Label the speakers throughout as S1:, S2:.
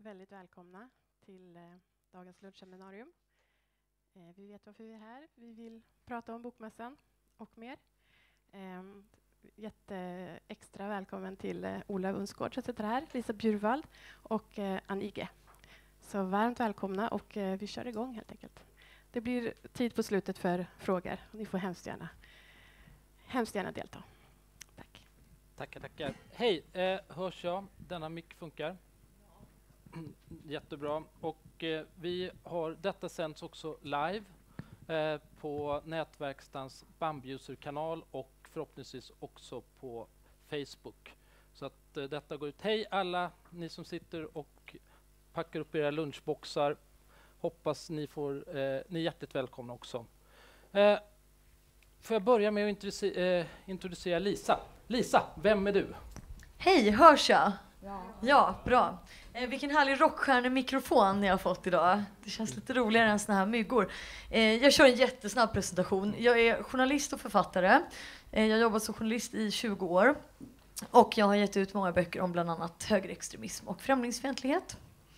S1: väldigt välkomna till dagens lunchseminarium. Vi vet varför vi är här. Vi vill prata om bokmässan och mer. Extra välkommen till Ola Unsgård som sitter här, Lisa Bjurvald och Ann Ige. Så varmt välkomna och vi kör igång helt enkelt. Det blir tid på slutet för frågor. Ni får hemskt gärna delta. Tack.
S2: Tackar. Hej, hörs jag? Denna mick funkar. Jättebra. Och vi har detta sänds också live på Nätverkstans Bambuser-kanal och förhoppningsvis också på Facebook. Så att detta går ut. Hej alla ni som sitter och packar upp era lunchboxar. Hoppas ni är hjärtligt välkomna också. Får jag börja med att introducera Lisa. Lisa, vem är du?
S3: Hej, hörs jag? Ja, bra. Vilken härlig rockstjärnemikrofon ni har fått idag. Det känns lite roligare än såna här myggor. Jag kör en jättesnabb presentation. Jag är journalist och författare. Jag har jobbat som journalist i 20 år. Och jag har gett ut många böcker om bland annat högerextremism och främlingsfientlighet.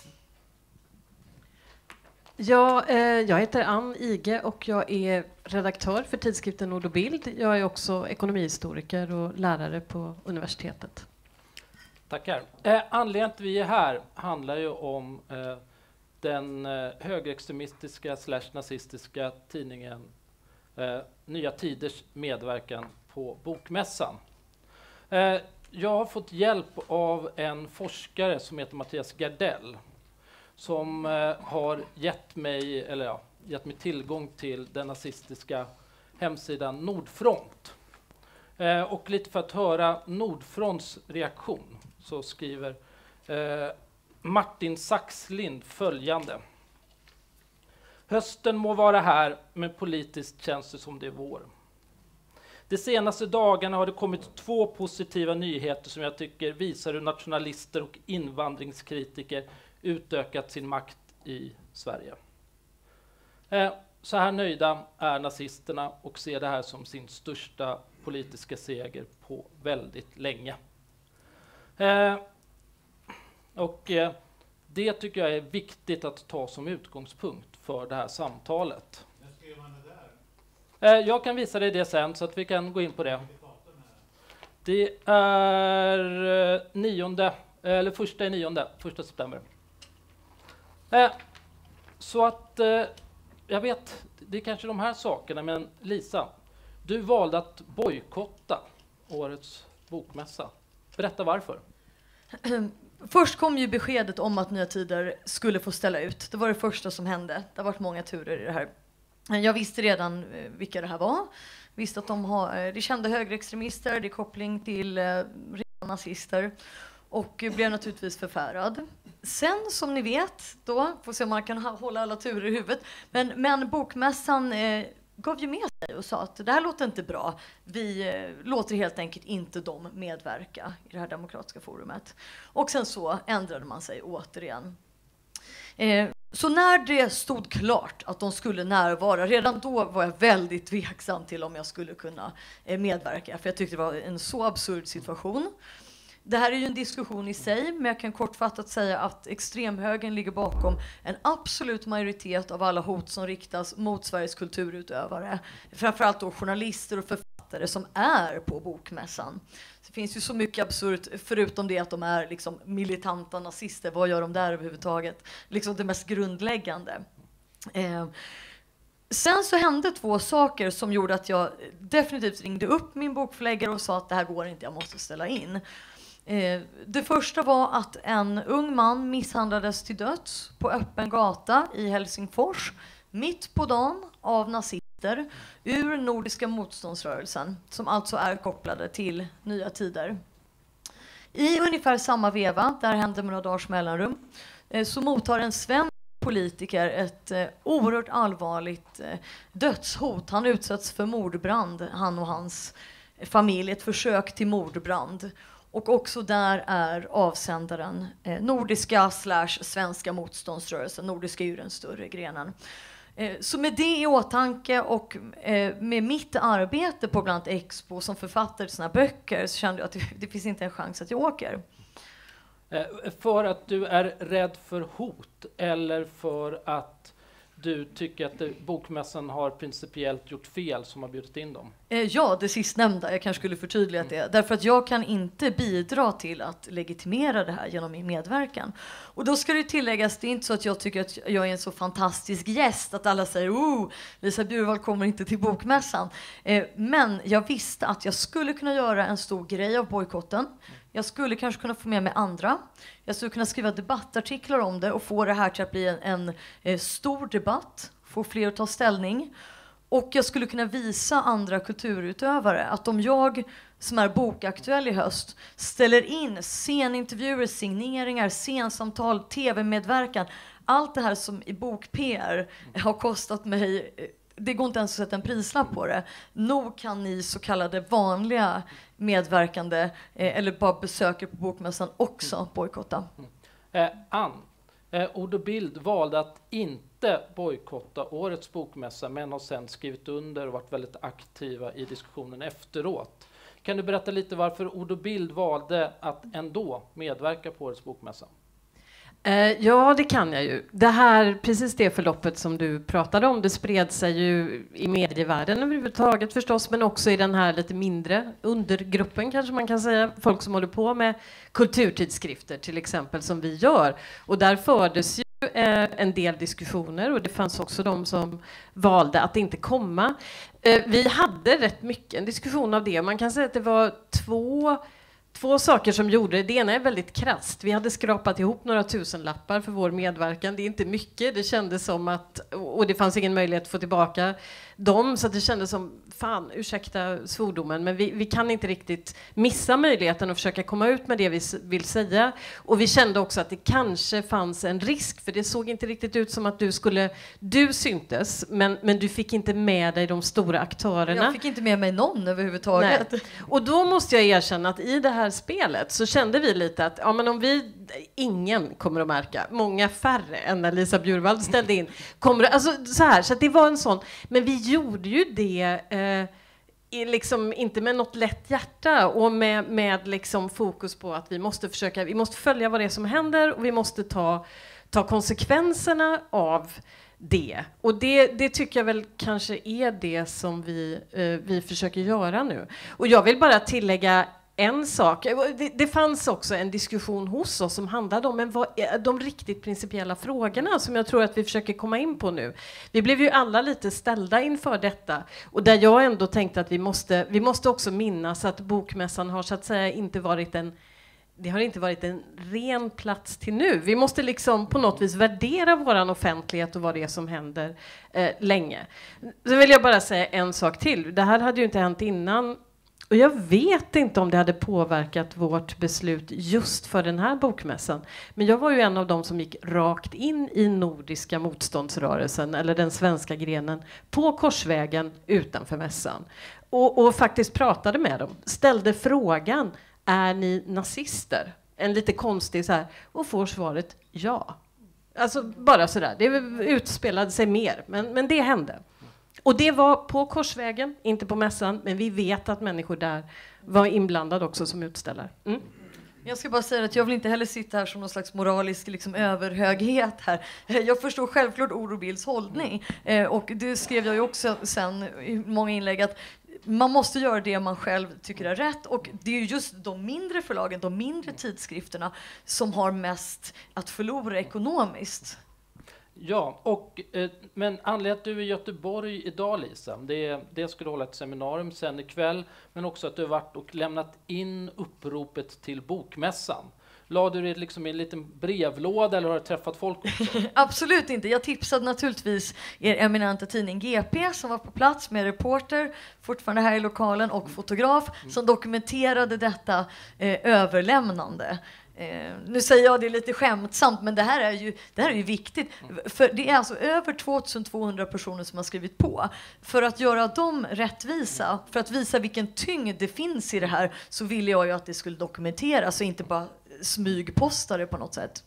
S4: Ja, jag heter Ann Ige och jag är redaktör för tidskriften Ord och Bild. Jag är också ekonomihistoriker och lärare på universitetet.
S2: Tackar. Anledningen till att vi är här handlar ju om den högerextremistiska /nazistiska tidningen Nya Tiders medverkan på bokmässan. Jag har fått hjälp av en forskare som heter Mattias Gardell som har gett mig tillgång till den nazistiska hemsidan Nordfront. Och lite för att höra Nordfronts reaktion så skriver Martin Saxlind följande. Hösten må vara här, men politiskt känns det som det är vår. De senaste dagarna har det kommit 2 positiva nyheter som jag tycker visar hur nationalister och invandringskritiker utökat sin makt i Sverige. Så här nöjda är nazisterna och ser det här som sin största politiska seger på väldigt länge. Det tycker jag är viktigt att ta som utgångspunkt för det här samtalet.
S5: När skrev man det där?
S2: Jag kan visa dig det sen så att vi kan gå in på det. Det är 1 september. Så att jag vet, det är kanske de här sakerna, men Lisa, du valde att bojkotta årets bokmässa. Berätta varför.
S3: Först kom ju beskedet om att Nya Tider skulle få ställa ut. Det var det första som hände. Det har varit många turer i det här. Jag visste redan vilka det här var. Visste att de är kända högerextremister, det är koppling till rena nazister. Och blev naturligtvis förfärad. Sen, som ni vet, då får se om man kan hålla alla turer i huvudet. Men bokmässan gav ju med sig och sa att det här låter inte bra. Vi låter helt enkelt inte dem medverka i det här demokratiska forumet. Och sen så ändrade man sig återigen. Så när det stod klart att de skulle närvara, redan då var jag väldigt tveksam till om jag skulle kunna medverka. För jag tyckte det var en så absurd situation. Det här är ju en diskussion i sig, men jag kan kortfattat säga att extremhögern ligger bakom en absolut majoritet av alla hot som riktas mot Sveriges kulturutövare. Framförallt då journalister och författare som är på bokmässan. Det finns ju så mycket absurt, förutom det att de är liksom militanta nazister. Vad gör de där överhuvudtaget? Liksom det mest grundläggande. Sen så hände 2 saker som gjorde att jag definitivt ringde upp min bokförläggare och sa att det här går inte, jag måste ställa in. Det första var att en ung man misshandlades till döds på öppen gata i Helsingfors mitt på dagen av nazister ur Nordiska motståndsrörelsen, som alltså är kopplade till Nya Tider. I ungefär samma veva, där hände med några dagars mellanrum, så mottar en svensk politiker ett oerhört allvarligt dödshot. Han utsätts för mordbrand, han och hans familj, ett försök till mordbrand. Och också där är avsändaren nordiska / svenska motståndsrörelsen. Nordiska är ju den större grenen. Så med det i åtanke och med mitt arbete på bland annat Expo som författare till såna böcker så kände jag att det finns inte en chans att jag åker.
S2: För att du är rädd för hot eller för att du tycker att bokmässan har principiellt gjort fel som har bjudit in dem?
S3: Ja, det sistnämnda. Jag kanske skulle förtydliga det. Därför att jag kan inte bidra till att legitimera det här genom min medverkan. Och då ska det tilläggas, det är inte så att jag tycker att jag är en så fantastisk gäst att alla säger Lisa Bjurwald kommer inte till bokmässan. Men jag visste att jag skulle kunna göra en stor grej av bojkotten. Jag skulle kanske kunna få med mig andra. Jag skulle kunna skriva debattartiklar om det och få det här till att bli en stor debatt. Få fler att ta ställning. Och jag skulle kunna visa andra kulturutövare att om jag som är bokaktuell i höst ställer in scenintervjuer, signeringar, scensamtal, tv-medverkan. Allt det här som i bok-PR har kostat mig, det går inte ens att sätta en prislapp på det. Nog kan ni så kallade vanliga medverkande eller bara besökare på bokmässan också bojkotta.
S2: Ann, Ord och Bild valde att inte bojkotta årets bokmässa men har sen skrivit under och varit väldigt aktiva i diskussionen efteråt. Kan du berätta lite varför Ord och Bild valde att ändå medverka på årets bokmässa?
S4: Ja, det kan jag ju. Det här, precis det förloppet som du pratade om, det spred sig ju i medievärlden överhuvudtaget förstås, men också i den här lite mindre undergruppen kanske man kan säga, folk som håller på med kulturtidskrifter till exempel som vi gör. Och där fördes ju en del diskussioner och det fanns också de som valde att inte komma. Vi hade rätt mycket en diskussion av det. Man kan säga att det var två saker som gjorde det. Det ena är väldigt krasst. Vi hade skrapat ihop några tusenlappar för vår medverkan. Det är inte mycket. Det kändes som att, och det fanns ingen möjlighet att få tillbaka dem, så att det kändes som, fan, ursäkta svordomen, men vi kan inte riktigt missa möjligheten att försöka komma ut med det vi vill säga. Och vi kände också att det kanske fanns en risk, för det såg inte riktigt ut som att du syntes, men du fick inte med dig de stora aktörerna.
S3: Jag fick inte med mig någon överhuvudtaget.
S4: Nej. Och då måste jag erkänna att i det här spelet så kände vi lite att men om ingen kommer att märka, många färre än när Lisa Bjurwald ställde in, alltså så här, så att det var en sån, men vi gjorde ju det liksom inte med något lätt hjärta och med liksom fokus på att vi måste följa vad det är som händer och vi måste ta konsekvenserna av det. Och det tycker jag väl kanske är det som vi försöker göra nu. Och jag vill bara tillägga en sak. Det fanns också en diskussion hos oss som handlade om de riktigt principiella frågorna som jag tror att vi försöker komma in på nu. Vi blev ju alla lite ställda inför detta. Och där jag ändå tänkte att vi måste också minnas att bokmässan har så att säga inte varit en ren plats till nu. Vi måste liksom på något vis värdera våran offentlighet och vad det är som händer länge. Så vill jag bara säga en sak till. Det här hade ju inte hänt innan. Och jag vet inte om det hade påverkat vårt beslut just för den här bokmässan. Men jag var ju en av dem som gick rakt in i nordiska motståndsrörelsen, eller den svenska grenen, på Korsvägen utanför mässan. Och faktiskt pratade med dem. Ställde frågan, är ni nazister? En lite konstig så här, och får svaret ja. Alltså bara sådär, det utspelade sig mer, men det hände. Och det var på Korsvägen, inte på mässan, men vi vet att människor där var inblandade också som utställare. Mm.
S3: Jag ska bara säga att jag vill inte heller sitta här som någon slags moralisk liksom, överhöghet här. Jag förstår självklart Ord och Bilds hållning. Och det skrev jag ju också sen i många inlägg att man måste göra det man själv tycker är rätt. Och det är ju just de mindre förlagen, de mindre tidskrifterna som har mest att förlora ekonomiskt.
S2: Ja, men anledningen att du är i Göteborg idag, Lisa, det skulle hålla ett seminarium sen ikväll, men också att du har varit och lämnat in uppropet till bokmässan. Lade du det liksom i en liten brevlåda eller har du träffat folk också?
S3: Absolut inte. Jag tipsade naturligtvis er eminenta tidning GP som var på plats med reporter, fortfarande här i lokalen, och fotograf som dokumenterade detta överlämnande. Nu säger jag det lite skämtsamt, men det här är ju viktigt. För det är alltså över 2200 personer som har skrivit på. För att göra dem rättvisa, för att visa vilken tyngd det finns i det här, så ville jag ju att det skulle dokumenteras och inte bara smygposta det på något sätt.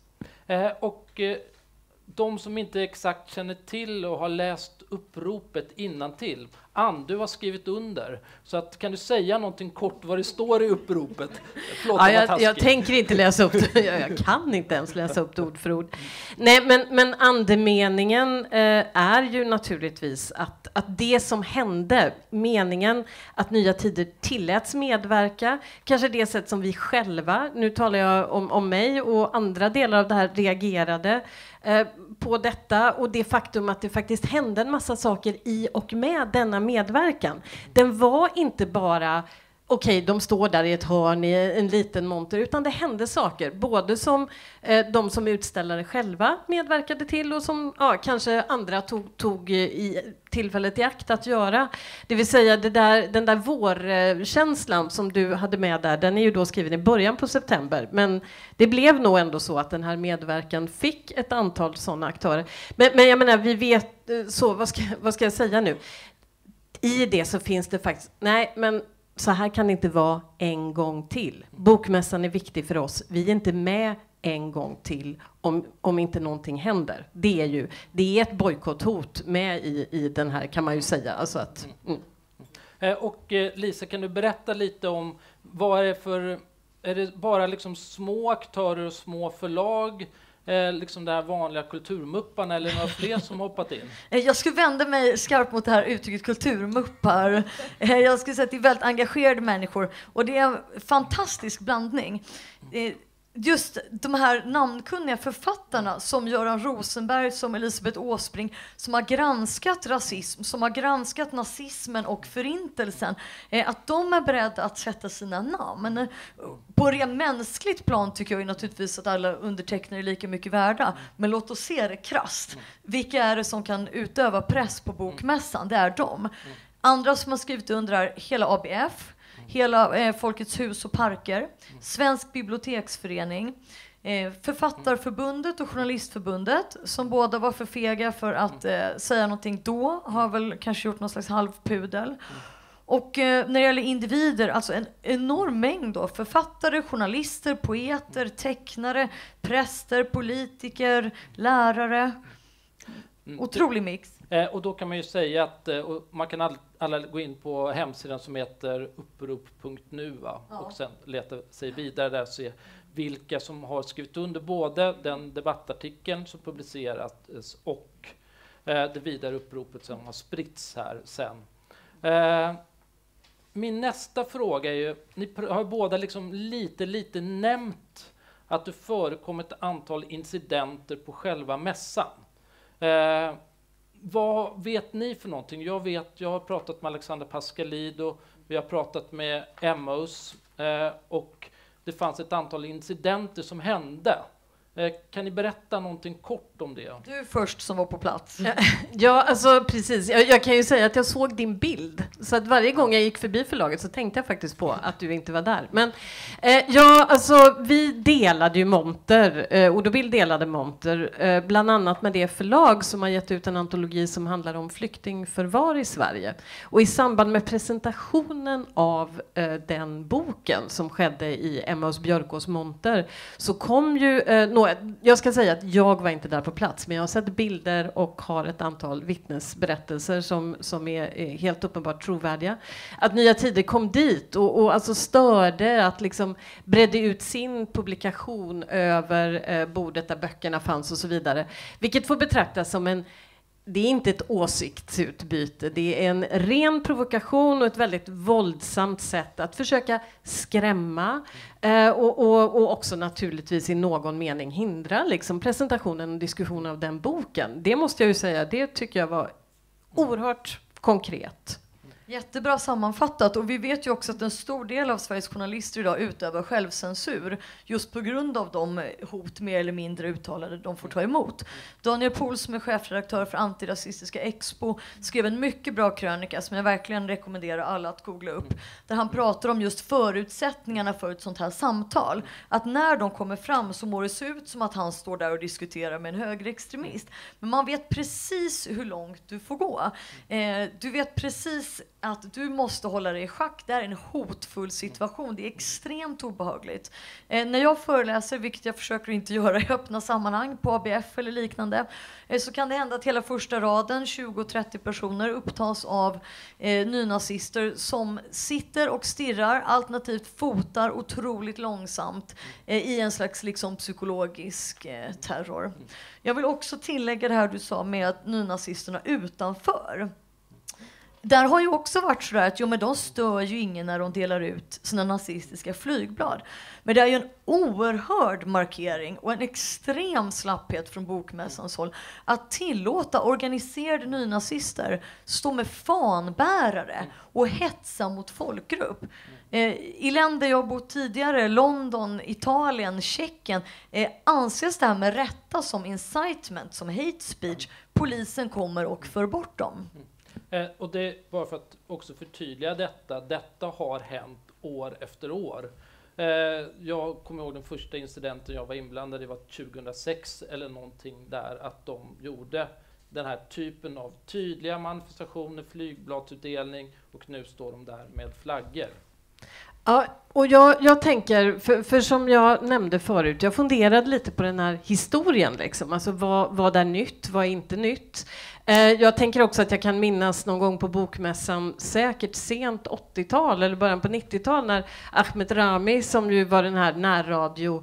S3: De som inte exakt känner till och har läst uppropet innantill.
S2: Ann, du har skrivit under. Så att, kan du säga någonting kort vad det står i uppropet? Förlåt,
S4: Ja, jag tänker inte läsa upp det. Jag kan inte ens läsa upp det ord för ord. Nej, men andemeningen är ju naturligtvis att det som hände, meningen att Nya Tider tilläts medverka, kanske det sätt som vi själva, nu talar jag om mig och andra delar av det här, reagerade på detta, och det faktum att det faktiskt hände en massa saker i och med denna medverkan. Den var inte bara okej, de står där i ett hörn i en liten monter, utan det hände saker, både som de som utställare själva medverkade till och som kanske andra tog i tillfället i akt att göra. Det vill säga den där vårkänslan som du hade med där, den är ju då skriven i början på september, men det blev nog ändå så att den här medverkan fick ett antal sådana aktörer. Men jag menar, vi vet, så vad ska jag säga nu? I det så finns det faktiskt, nej men så här kan det inte vara en gång till. Bokmässan är viktig för oss. Vi är inte med en gång till om inte någonting händer. Det är ett bojkotthot med i den här, kan man ju säga. Alltså att,
S2: Och Lisa, kan du berätta lite om vad är det bara liksom små aktörer och små förlag, liksom det här vanliga kulturmupparna, eller några fler som hoppat in?
S3: Jag skulle vända mig skarpt mot det här uttrycket kulturmuppar. Jag skulle säga att det är väldigt engagerade människor, och det är en fantastisk blandning. Just de här namnkunniga författarna som Göran Rosenberg, som Elisabeth Åsbrink, som har granskat rasism, som har granskat nazismen och förintelsen, att de är beredda att sätta sina namn. På rent mänskligt plan tycker jag ju naturligtvis att alla undertecknare är lika mycket värda, men låt oss se det krasst. Vilka är det som kan utöva press på bokmässan? Det är de. Andra som har skrivit under hela ABF, hela Folkets hus och parker, Svensk biblioteksförening, Författarförbundet och Journalistförbundet, som båda var för fega för att säga någonting då, har väl kanske gjort någon slags halvpudel. Och när det gäller individer, alltså en enorm mängd då, författare, journalister, poeter, tecknare, präster, politiker, lärare. Otrolig mix.
S2: Och då kan man ju säga att man kan alla gå in på hemsidan som heter upprop.nu, och sen leta sig vidare där och se vilka som har skrivit under både den debattartikeln som publicerats och det vidare uppropet som har spritts här sen. Min nästa fråga är ju, ni har båda liksom lite nämnt att det förekom ett antal incidenter på själva mässan. Vad vet ni för någonting? Jag har pratat med Alexander Pascalidou, vi har pratat med Emmaus, och det fanns ett antal incidenter som hände. Kan ni berätta någonting kort om det?
S3: Du först som var på plats.
S4: Ja, alltså precis. Jag kan ju säga att jag såg din bild. Så att varje gång jag gick förbi förlaget så tänkte jag faktiskt på att du inte var där. Men ja, alltså vi delade ju monter. Odobild delade monter. Bland annat med det förlag som har gett ut en antologi som handlar om flyktingförvar i Sverige. Och i samband med presentationen av den boken som skedde i Emmaus Björkås monter så kom ju jag ska säga att jag var inte där på plats, men jag har sett bilder och har ett antal vittnesberättelser som är helt uppenbart trovärdiga. Att Nya Tider kom dit och alltså störde, att liksom bredde ut sin publikation över bordet där böckerna fanns och så vidare. Vilket får betraktas som det är inte ett åsiktsutbyte, det är en ren provokation och ett väldigt våldsamt sätt att försöka skrämma och också naturligtvis i någon mening hindra liksom presentationen och diskussionen av den boken. Det måste jag ju säga, det tycker jag var oerhört konkret.
S3: Jättebra sammanfattat, och vi vet ju också att en stor del av Sveriges journalister idag utövar självcensur just på grund av de hot mer eller mindre uttalade de får ta emot. Daniel Pohl, som är chefredaktör för Antirasistiska Expo, skrev en mycket bra krönika som jag verkligen rekommenderar alla att googla upp, där han pratar om just förutsättningarna för ett sånt här samtal. Att när de kommer fram så må det se ut som att han står där och diskuterar med en högerextremist. Men man vet precis hur långt du får gå. Du vet precis att du måste hålla dig i schack. Det är en hotfull situation. Det är extremt obehagligt. När jag föreläser, vilket jag försöker inte göra i öppna sammanhang på ABF eller liknande, så kan det hända att hela första raden, 20-30 personer, upptas av nynazister som sitter och stirrar, alternativt fotar otroligt långsamt i en slags liksom psykologisk terror. Jag vill också tillägga det här du sa med att nynazisterna utanför. Där har ju också varit så att men de stör ju ingen när de delar ut sina nazistiska flygblad. Men det är ju en oerhörd markering och en extrem slapphet från Bokmässans håll att tillåta organiserade nynazister stå med fanbärare och hetsa mot folkgrupp. I länder jag bott tidigare, London, Italien, Tjeckien, anses det här med rätta som incitement, som hate speech. Polisen kommer och för bort dem.
S2: Och det är bara för att också förtydliga detta har hänt år efter år. Jag kommer ihåg den första incidenten jag var inblandad i var 2006 eller någonting där, att de gjorde den här typen av tydliga manifestationer, flygbladsutdelning, och nu står de där med flaggor.
S4: Ja, och jag tänker, för som jag nämnde förut, jag funderade lite på den här historien. Liksom. Alltså vad är nytt, vad är inte nytt? Jag tänker också att jag kan minnas någon gång på Bokmässan, säkert sent 80-tal eller början på 90-tal, när Ahmed Rami, som ju var den här närradio,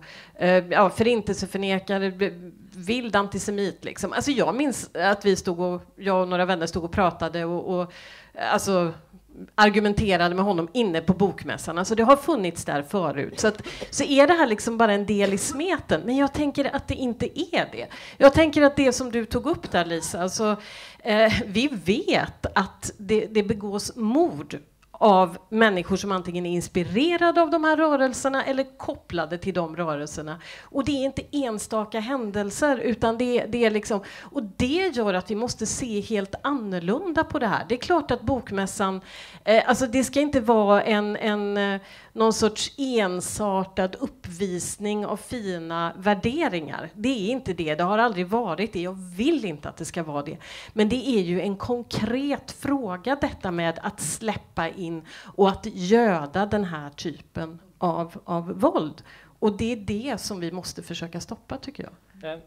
S4: förintelseförnekare, vild antisemit. Liksom. Alltså jag minns att jag och några vänner stod och pratade och alltså argumenterade med honom inne på Bokmässan. Alltså det har funnits där förut. Så är det här liksom bara en del i smeten. Men jag tänker att det inte är det. Jag tänker att det som du tog upp där, Lisa, alltså, vi vet att det begås mord av människor som antingen är inspirerade av de här rörelserna eller kopplade till de rörelserna. Och det är inte enstaka händelser, utan det är liksom, och det gör att vi måste se helt annorlunda på det här. Det är klart att Bokmässan, alltså det ska inte vara någon sorts ensartad uppvisning av fina värderingar. Det är inte det. Det har aldrig varit det. Jag vill inte att det ska vara det. Men det är ju en konkret fråga, detta med att släppa in och att göda den här typen av våld. Och det är det som vi måste försöka stoppa, tycker jag.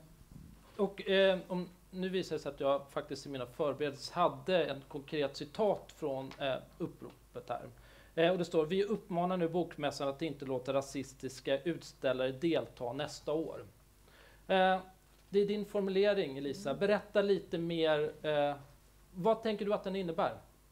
S2: Nu visar det sig att jag faktiskt i mina förberedelser hade en konkret citat från uppropet här. Och det står: vi uppmanar nu Bokmässan att inte låta rasistiska utställare delta nästa år. Det är din formulering, Elisa. Berätta lite mer. Vad tänker du att den innebär?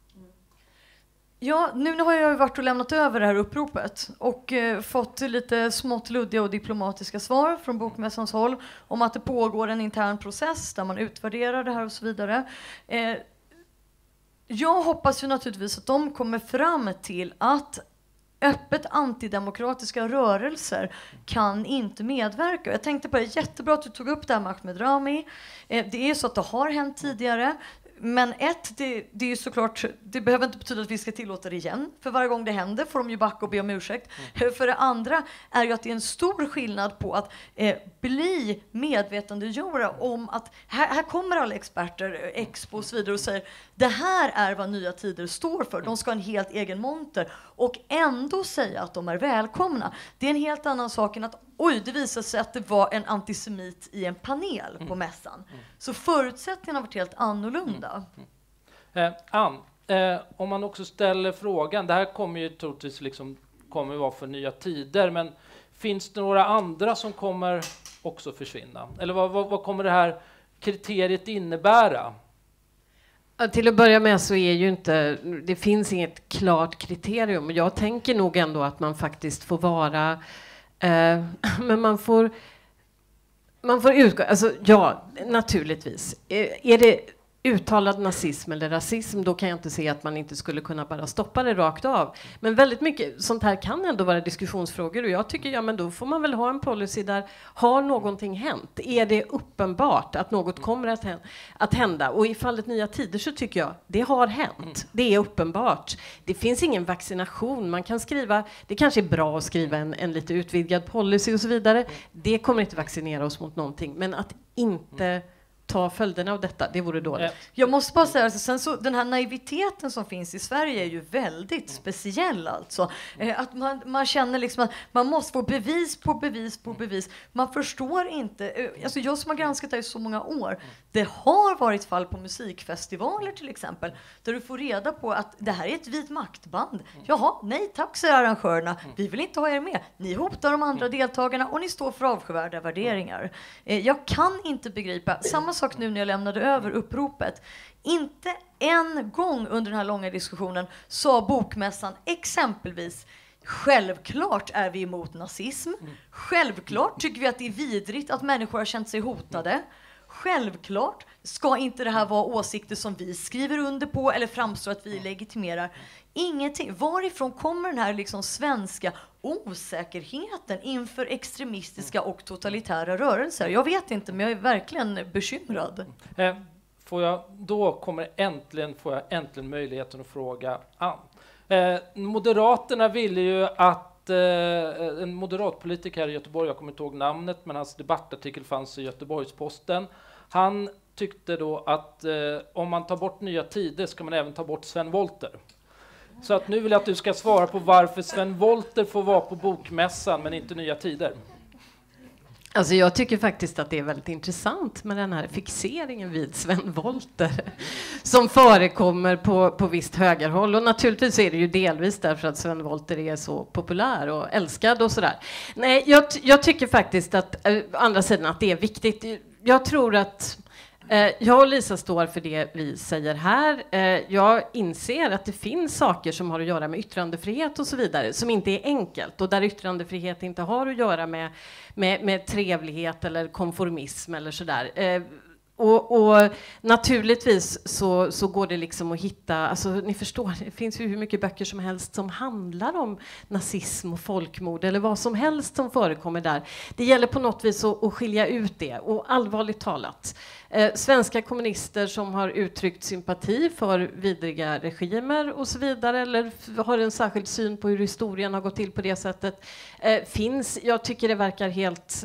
S3: Ja, nu har jag varit och lämnat över det här uppropet och fått lite smått luddiga och diplomatiska svar från Bokmässans håll om att det pågår en intern process där man utvärderar det här och så vidare. Jag hoppas ju naturligtvis att de kommer fram till att öppet antidemokratiska rörelser kan inte medverka. Jag tänkte på det, jättebra att du tog upp det här med Ahmed Rami. Det är så att det har hänt tidigare. Men det är ju såklart, det behöver inte betyda att vi ska tillåta det igen. För varje gång det händer får de ju backa och be om ursäkt. För det andra är ju att det är en stor skillnad på att bli medvetandegjorda om att här kommer alla experter, Expo och så vidare och säger det här är vad Nya Tider står för. De ska ha en helt egen monter och ändå säga att de är välkomna. Det är en helt annan sak än att det visade sig att det var en antisemit i en panel på mässan. Så förutsättningarna har varit helt annorlunda.
S2: Ann, om man också ställer frågan, det här kommer ju troligtvis kommer vara för Nya Tider, men finns det några andra som kommer också försvinna? Eller vad kommer det här kriteriet innebära?
S4: Till att börja med så är ju det finns inget klart kriterium. Jag tänker nog ändå att man faktiskt får vara men man får utgå, alltså ja, naturligtvis. Är det uttalad nazism eller rasism, då kan jag inte se att man inte skulle kunna bara stoppa det rakt av. Men väldigt mycket sånt här kan ändå vara diskussionsfrågor och jag tycker, men då får man väl ha en policy där har någonting hänt? Är det uppenbart att något kommer att hända? Och i fallet Nya Tider så tycker jag, det har hänt. Det är uppenbart. Det finns ingen vaccination. Man kan skriva, det kanske är bra att skriva en lite utvidgad policy och så vidare. Det kommer inte vaccinera oss mot någonting. Men att inte ta följderna av detta. Det vore dåligt.
S3: Jag måste bara säga, sen så, den här naiviteten som finns i Sverige är ju väldigt speciell alltså. Att man känner liksom att man måste få bevis på bevis på bevis. Man förstår inte, alltså jag som har granskat det i så många år, det har varit fall på musikfestivaler till exempel, där du får reda på att det här är ett vit maktband. Jaha, nej tack säger arrangörerna, vi vill inte ha er med. Ni hotar de andra deltagarna och ni står för avskyvärda värderingar. Jag kan inte begripa, samma sak nu när jag lämnade över uppropet. Inte en gång under den här långa diskussionen sa bokmässan exempelvis: självklart är vi emot nazism. Självklart tycker vi att det är vidrigt att människor har känt sig hotade. Självklart ska inte det här vara åsikter som vi skriver under på eller framstår att vi legitimerar. Ingenting. Varifrån kommer den här liksom svenska osäkerheten inför extremistiska och totalitära rörelser? Jag vet inte, men jag är verkligen bekymrad.
S2: Får jag äntligen möjligheten att fråga Ann. Moderaterna ville ju att en moderatpolitiker här i Göteborg, jag kommer inte ihåg namnet, men hans debattartikel fanns i Göteborgs-Posten. Han tyckte då att om man tar bort Nya Tider ska man även ta bort Sven Wollter. Så att nu vill jag att du ska svara på varför Sven Wollter får vara på bokmässan men inte Nya Tider.
S4: Alltså jag tycker faktiskt att det är väldigt intressant med den här fixeringen vid Sven Wollter som förekommer på visst högerhåll. Och naturligtvis är det ju delvis därför att Sven Wollter är så populär och älskad och sådär. Nej, jag tycker faktiskt att, andra sidan, att det är viktigt. Jag tror att jag och Lisa står för det vi säger här. Jag inser att det finns saker som har att göra med yttrandefrihet och så vidare som inte är enkelt och där yttrandefrihet inte har att göra med trevlighet eller konformism eller sådär. Och naturligtvis så går det liksom att hitta, alltså ni förstår, det finns ju hur mycket böcker som helst som handlar om nazism och folkmord eller vad som helst som förekommer där. Det gäller på något vis att skilja ut det, och allvarligt talat. Svenska kommunister som har uttryckt sympati för vidriga regimer och så vidare, eller har en särskild syn på hur historien har gått till på det sättet, finns. Jag tycker det verkar helt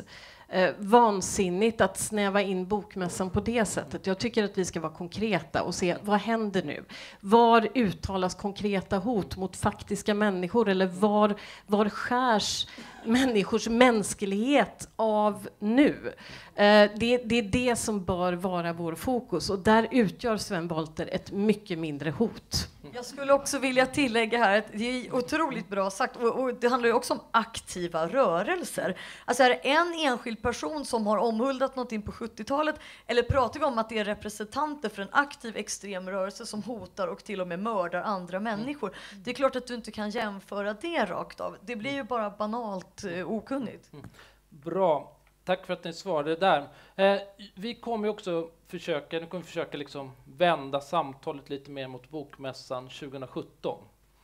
S4: vansinnigt att snäva in bokmässan på det sättet. Jag tycker att vi ska vara konkreta och se vad händer nu. Var uttalas konkreta hot mot faktiska människor, eller var skärs människors mänsklighet av nu? Det är det som bör vara vår fokus, och där utgör Sven Wollter ett mycket mindre hot.
S3: Jag skulle också vilja tillägga här att det är otroligt bra sagt, och det handlar ju också om aktiva rörelser. Alltså är det en enskild person som har omhuldat någonting på 70-talet, eller pratar vi om att det är representanter för en aktiv extremrörelse som hotar och till och med mördar andra människor? Det är klart att du inte kan jämföra det rakt av. Det blir ju bara banalt okunnigt.
S2: Bra. Tack för att ni svarade där. Vi kommer också försöka liksom vända samtalet lite mer mot bokmässan 2017.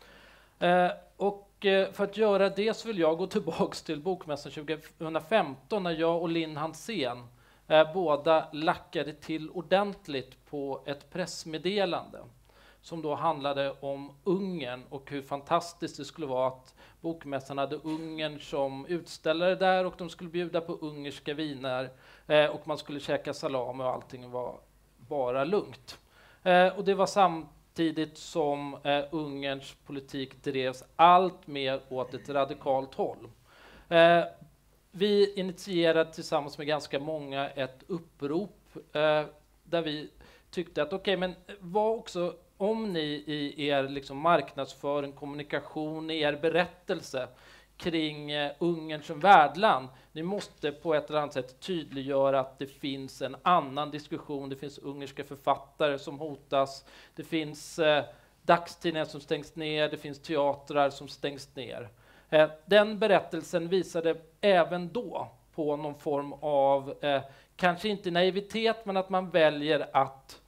S2: Och för att göra det så vill jag gå tillbaks till bokmässan 2015 när jag och Linn Hansén båda lackade till ordentligt på ett pressmeddelande som då handlade om Ungern och hur fantastiskt det skulle vara att bokmässan hade Ungern som utställare där, och de skulle bjuda på ungerska viner och man skulle käka salami och allting var bara lugnt. Och det var samtidigt som Ungerns politik drevs allt mer åt ett radikalt håll. Vi initierade tillsammans med ganska många ett upprop där vi tyckte att okej, men vad också om ni i er liksom marknadsföring, kommunikation, i er berättelse kring Ungern som värdland, ni måste på ett eller annat sätt tydliggöra att det finns en annan diskussion. Det finns ungerska författare som hotas, det finns dagstidningar som stängs ner, det finns teatrar som stängs ner. Den berättelsen visade även då på någon form av, kanske inte naivitet, men att man väljer att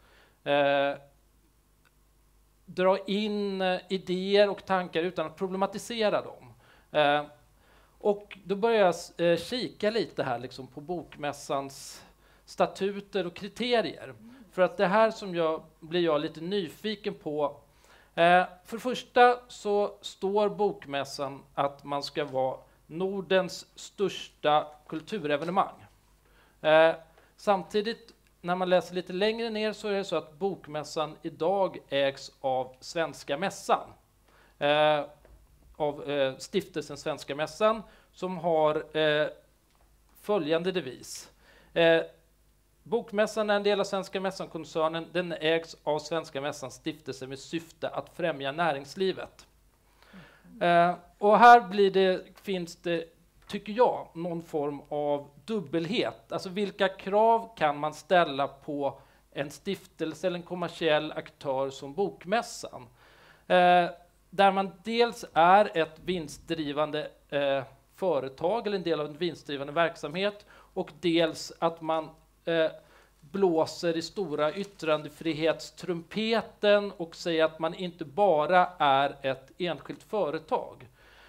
S2: dra in idéer och tankar utan att problematisera dem. Och då börjar jag kika lite här liksom på bokmässans statuter och kriterier. För att det här som blir jag lite nyfiken på. För det första så står bokmässan att man ska vara Nordens största kulturevenemang. Samtidigt när man läser lite längre ner så är det så att Bokmässan idag ägs av Svenska Mässan. Av stiftelsen Svenska Mässan som har följande devis. Bokmässan är en del av Svenska Mässan-koncernen. Den ägs av Svenska Mässans stiftelse med syfte att främja näringslivet. Och här finns det, tycker jag, någon form av dubbelhet. Alltså vilka krav kan man ställa på en stiftelse eller en kommersiell aktör som Bokmässan? Där man dels är ett vinstdrivande företag eller en del av en vinstdrivande verksamhet och dels att man blåser i stora yttrandefrihetstrumpeten och säger att man inte bara är ett enskilt företag.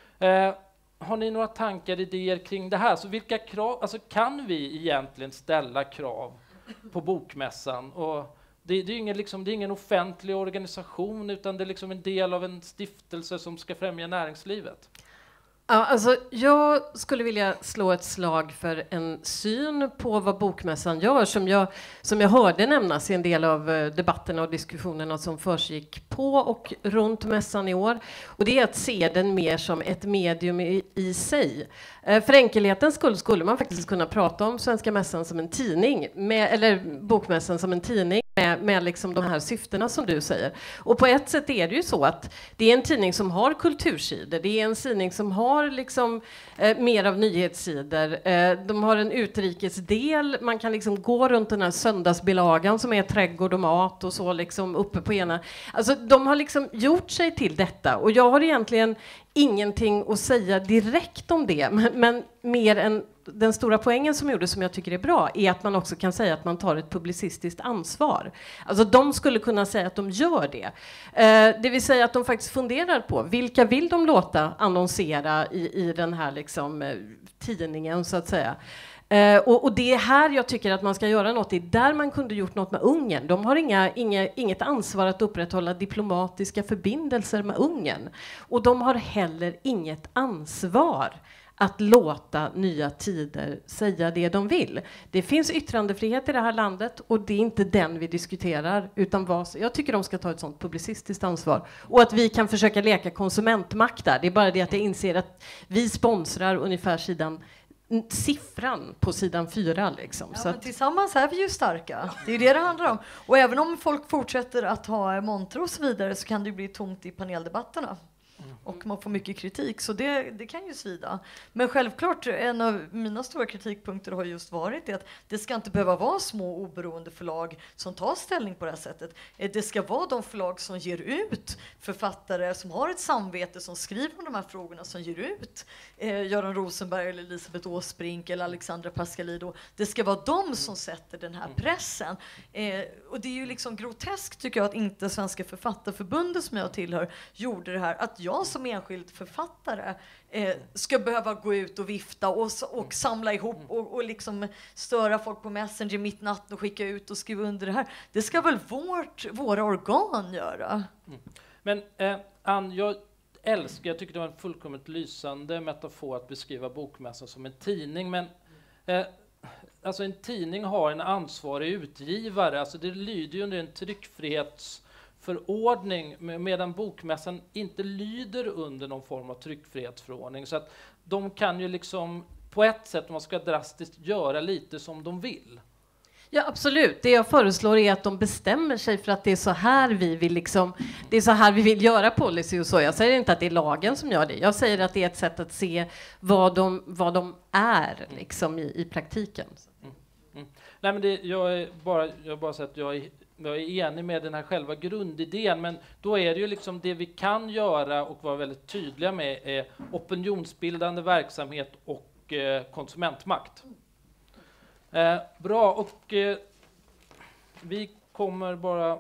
S2: Har ni några tankar, idéer kring det här? Så vilka krav, alltså kan vi egentligen ställa krav på Bokmässan? Och det är ingen offentlig organisation utan det är liksom en del av en stiftelse som ska främja näringslivet.
S4: Ja, alltså, jag skulle vilja slå ett slag för en syn på vad Bokmässan gör som jag hörde nämnas i en del av debatterna och diskussionerna som försiggick på och runt mässan i år. Och det är att se den mer som ett medium i sig. För enkelhetens skull skulle man faktiskt kunna prata om Svenska Mässan som en tidning, eller Bokmässan som en tidning med liksom de här syftena som du säger. Och på ett sätt är det ju så att det är en tidning som har kultursidor. Det är en tidning som har liksom, mer av nyhetssidor. De har en utrikesdel. Man kan liksom gå runt den här söndagsbilagan som är trädgård och mat och så liksom uppe på ena. Alltså de har liksom gjort sig till detta. Och jag har egentligen ingenting att säga direkt om det. Men mer än den stora poängen som gjordes som jag tycker är bra är att man också kan säga att man tar ett publicistiskt ansvar. Alltså de skulle kunna säga att de gör det. Det vill säga att de faktiskt funderar på vilka vill de låta annonsera i den här liksom, tidningen så att säga. Och det är här jag tycker att man ska göra något. Det är där man kunde gjort något med Ungern. De har inget ansvar att upprätthålla diplomatiska förbindelser med Ungern. Och de har heller inget ansvar att låta Nya Tider säga det de vill. Det finns yttrandefrihet i det här landet och det är inte den vi diskuterar. Utan jag tycker de ska ta ett sånt publicistiskt ansvar. Och att vi kan försöka leka konsumentmakt där. Det är bara det att jag inser att vi sponsrar ungefär siffran på sidan 4 liksom.
S3: Ja,
S4: så
S3: men tillsammans är vi ju starka. Det är det handlar om. Och även om folk fortsätter att ha montrar och så vidare så kan det bli tomt i paneldebatterna. Och man får mycket kritik, så det kan ju svida. Men självklart, en av mina stora kritikpunkter har just varit det att det ska inte behöva vara små oberoende förlag som tar ställning på det här sättet. Det ska vara de förlag som ger ut författare som har ett samvete, som skriver om de här frågorna, som ger ut Göran Rosenberg eller Elisabeth Åsbrink eller Alexandra Pascalidou. Det ska vara de som sätter den här pressen. Och det är ju liksom groteskt tycker jag att inte Svenska Författarförbundet som jag tillhör gjorde det här. Att jag som enskild författare ska behöva gå ut och vifta och samla ihop och liksom störa folk på Messenger mitt natt och skicka ut och skriva under det här. Det ska väl våra organ göra?
S2: Men Ann, jag tycker det var en fullkomligt lysande metafor att beskriva Bokmässan som en tidning, men alltså en tidning har en ansvarig utgivare, alltså det lyder ju under en tryckfrihetsförordning medan Bokmässan inte lyder under någon form av tryckfrihetsförordning, så att de kan ju liksom på ett sätt, om man ska drastiskt, göra lite som de vill.
S4: Ja, absolut. Det jag föreslår är att de bestämmer sig för att det är så här vi vill liksom, det är så här vi vill göra policy och så. Jag säger inte att det är lagen som gör det. Jag säger att det är ett sätt att se vad de är liksom i praktiken.
S2: Nej, men jag bara säger att jag är enig med den här själva grundidén, men då är det ju liksom det vi kan göra och vara väldigt tydliga med är opinionsbildande verksamhet och konsumentmakt. Bra, och vi kommer bara...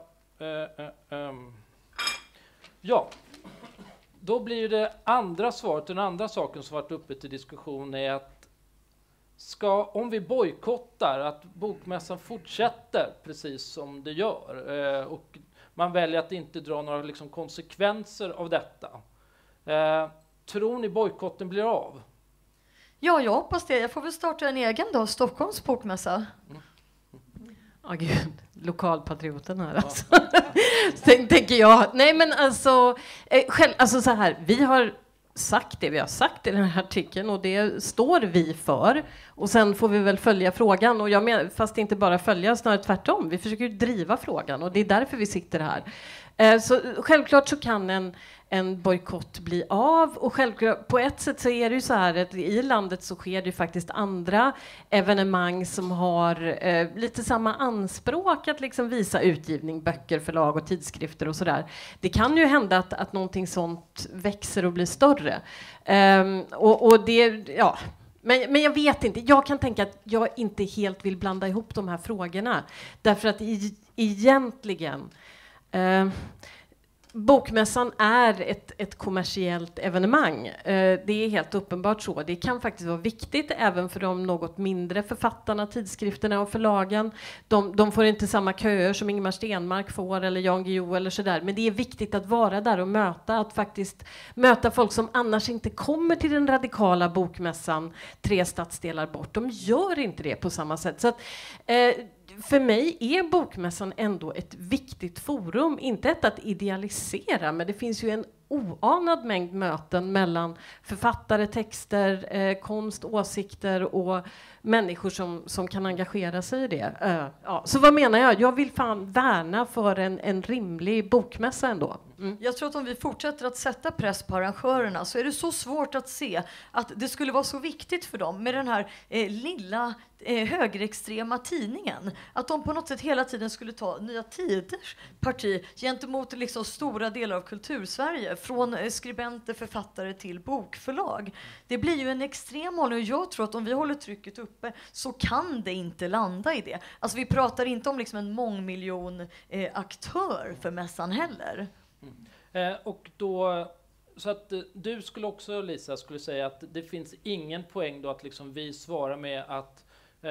S2: Ja, då blir det andra svaret. Den andra saken som varit uppe till diskussion är att om vi bojkottar att Bokmässan fortsätter precis som det gör och man väljer att inte dra några liksom konsekvenser av detta. Tror ni bojkotten blir av?
S3: Ja, jag hoppas det. Jag får väl starta en egen då, Stockholms bokmässa.
S4: gud, lokalpatrioten här alltså. Tänker jag. Nej men alltså, alltså så här, vi har sagt det vi har sagt i den här artikeln och det står vi för. Och sen får vi väl följa frågan. Och jag menar, fast inte bara följa, snarare tvärtom. Vi försöker driva frågan och det är därför vi sitter här. Så självklart så kan en bojkott bli av och självklart på ett sätt så är det ju så här att i landet så sker det ju faktiskt andra evenemang som har lite samma anspråk att liksom visa utgivning, böcker, förlag och tidskrifter och sådär. Det kan ju hända att någonting sånt växer och blir större. Och det, ja. Men jag vet inte, jag kan tänka att jag inte helt vill blanda ihop de här frågorna. Därför att egentligen Bokmässan är ett kommersiellt evenemang. Det är helt uppenbart så. Det kan faktiskt vara viktigt även för de något mindre författarna, tidskrifterna och förlagen. De får inte samma köer som Ingmar Stenmark får eller Jan Guillou eller sådär. Men det är viktigt att vara där och möta folk som annars inte kommer till den radikala bokmässan 3 stadsdelar bort. De gör inte det på samma sätt. Så att, för mig är bokmässan ändå ett viktigt forum, inte ett att idealisera, men det finns ju en oanad mängd möten mellan författare, texter, konst, åsikter och människor som kan engagera sig i det. Ja. Så vad menar jag? Jag vill fan värna för en rimlig bokmässa ändå. Mm.
S3: Jag tror att om vi fortsätter att sätta press på arrangörerna så är det så svårt att se att det skulle vara så viktigt för dem med den här lilla högerextrema tidningen. Att de på något sätt hela tiden skulle ta Nya Tiders parti gentemot liksom stora delar av kultursverige. Från skribenter, författare till bokförlag. Det blir ju en extrem hållning och jag tror att om vi håller trycket uppe så kan det inte landa i det. Alltså vi pratar inte om liksom en mångmiljon aktör för mässan heller.
S2: Och då, så att du skulle också, Lisa, skulle säga att det finns ingen poäng då att liksom vi svarar med att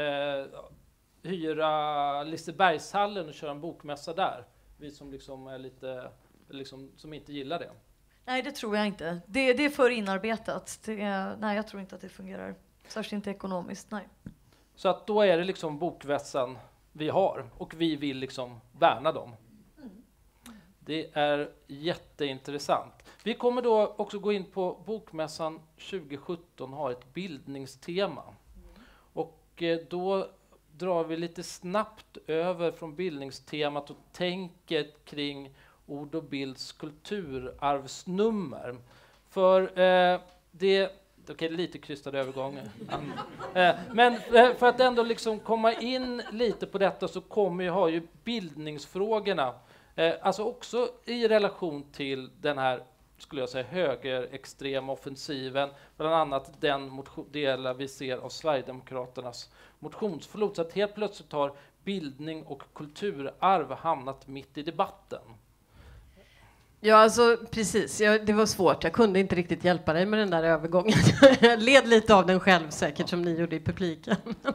S2: hyra Lisebergshallen och köra en bokmässa där. Vi som liksom är lite, liksom, som inte gillar det.
S3: Nej, det tror jag inte. Det är för inarbetat. Nej, jag tror inte att det fungerar. Särskilt inte ekonomiskt, nej.
S2: Så att då är det liksom bokmässan vi har och vi vill liksom värna dem. Det är jätteintressant. Vi kommer då också gå in på bokmässan 2017 har ett bildningstema. Och då drar vi lite snabbt över från bildningstemat och tänker kring ord och bilds kulturarvsnummer. För det okej, lite krystad övergång. Men för att ändå liksom komma in lite på detta så har ju bildningsfrågorna alltså också i relation till den här, skulle jag säga, högerextrema offensiven, bland annat den del vi ser av Sverigedemokraternas motionsflod. Så att helt plötsligt har bildning och kulturarv hamnat mitt i debatten.
S4: Ja, alltså precis. Det var svårt. Jag kunde inte riktigt hjälpa dig med den där övergången. Jag led lite av den själv säkert som ni gjorde i publiken.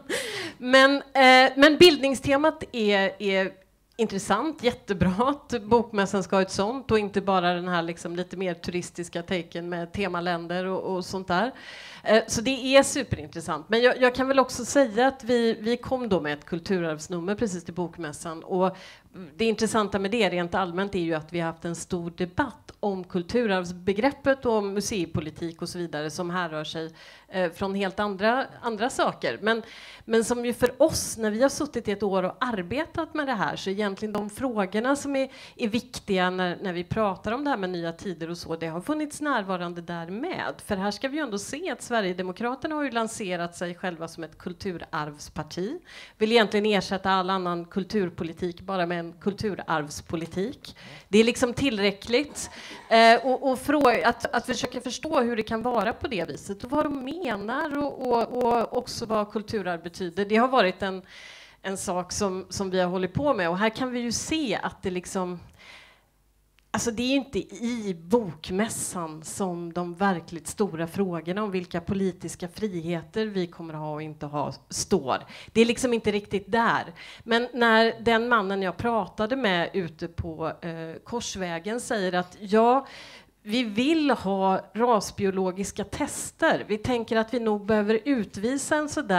S4: Men bildningstemat är intressant, jättebra att bokmässan ska ha ett sånt och inte bara den här liksom lite mer turistiska taken med temaländer och sånt där. Så det är superintressant. Men jag kan väl också säga att vi kom då med ett kulturarvsnummer precis till bokmässan och det intressanta med det rent allmänt är ju att vi har haft en stor debatt om kulturarvsbegreppet och om museipolitik och så vidare som härrör sig från helt andra saker. Men som ju för oss, när vi har suttit i ett år och arbetat med det här, så egentligen de frågorna som är viktiga när vi pratar om det här med nya tider och så, det har funnits närvarande där med. För här ska vi ju ändå se att Sverigedemokraterna har ju lanserat sig själva som ett kulturarvsparti. Vill egentligen ersätta all annan kulturpolitik bara med en kulturarvspolitik. Det är liksom tillräckligt. Och att försöka förstå hur det kan vara på det viset och vad de menar och också vad kulturarv betyder. Det har varit en sak som vi har hållit på med och här kan vi ju se att det liksom alltså det är inte i bokmässan som de verkligt stora frågorna om vilka politiska friheter vi kommer ha och inte ha står. Det är liksom inte riktigt där. Men när den mannen jag pratade med ute på Korsvägen säger att vi vill ha rasbiologiska tester. Vi tänker att vi nog behöver utvisa en sådär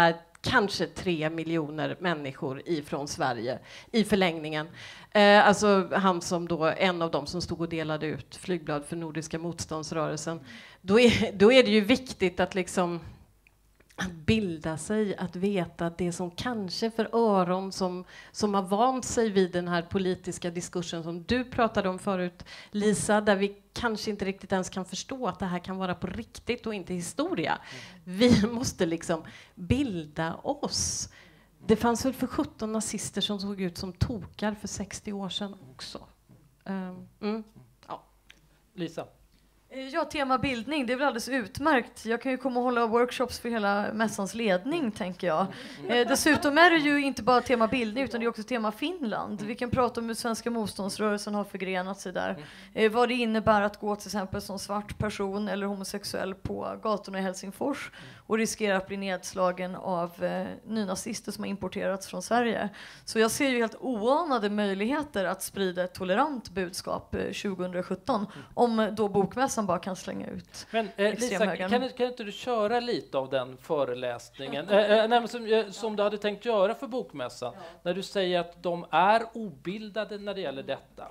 S4: kanske 3 miljoner människor ifrån Sverige i förlängningen. Alltså han som då, en av dem som stod och delade ut flygblad för Nordiska motståndsrörelsen. Då är det ju viktigt att liksom att bilda sig, att veta att det som kanske för öron som har vant sig vid den här politiska diskursen som du pratade om förut, Lisa, där vi kanske inte riktigt ens kan förstå att det här kan vara på riktigt och inte historia. Vi måste liksom bilda oss. Det fanns väl för 17 nazister som såg ut som tokar för 60 år sedan också. Ja.
S2: Lisa?
S3: Ja, tema bildning, det är väl alldeles utmärkt. Jag kan ju komma och hålla workshops för hela mässans ledning, tänker jag. Dessutom är det ju inte bara tema bildning, utan det är också tema Finland. Vi kan prata om hur svenska motståndsrörelsen har förgrenat sig där. Vad det innebär att gå till exempel som svart person eller homosexuell på gatorna i Helsingfors och riskera att bli nedslagen av nynazister som har importerats från Sverige. Så jag ser ju helt oanade möjligheter att sprida ett tolerant budskap 2017 om då bokmässan bara kan slänga ut.
S2: Men Lisa, kan inte du köra lite av den föreläsningen som du hade tänkt göra för bokmässan, när du säger att de är obildade när det gäller detta?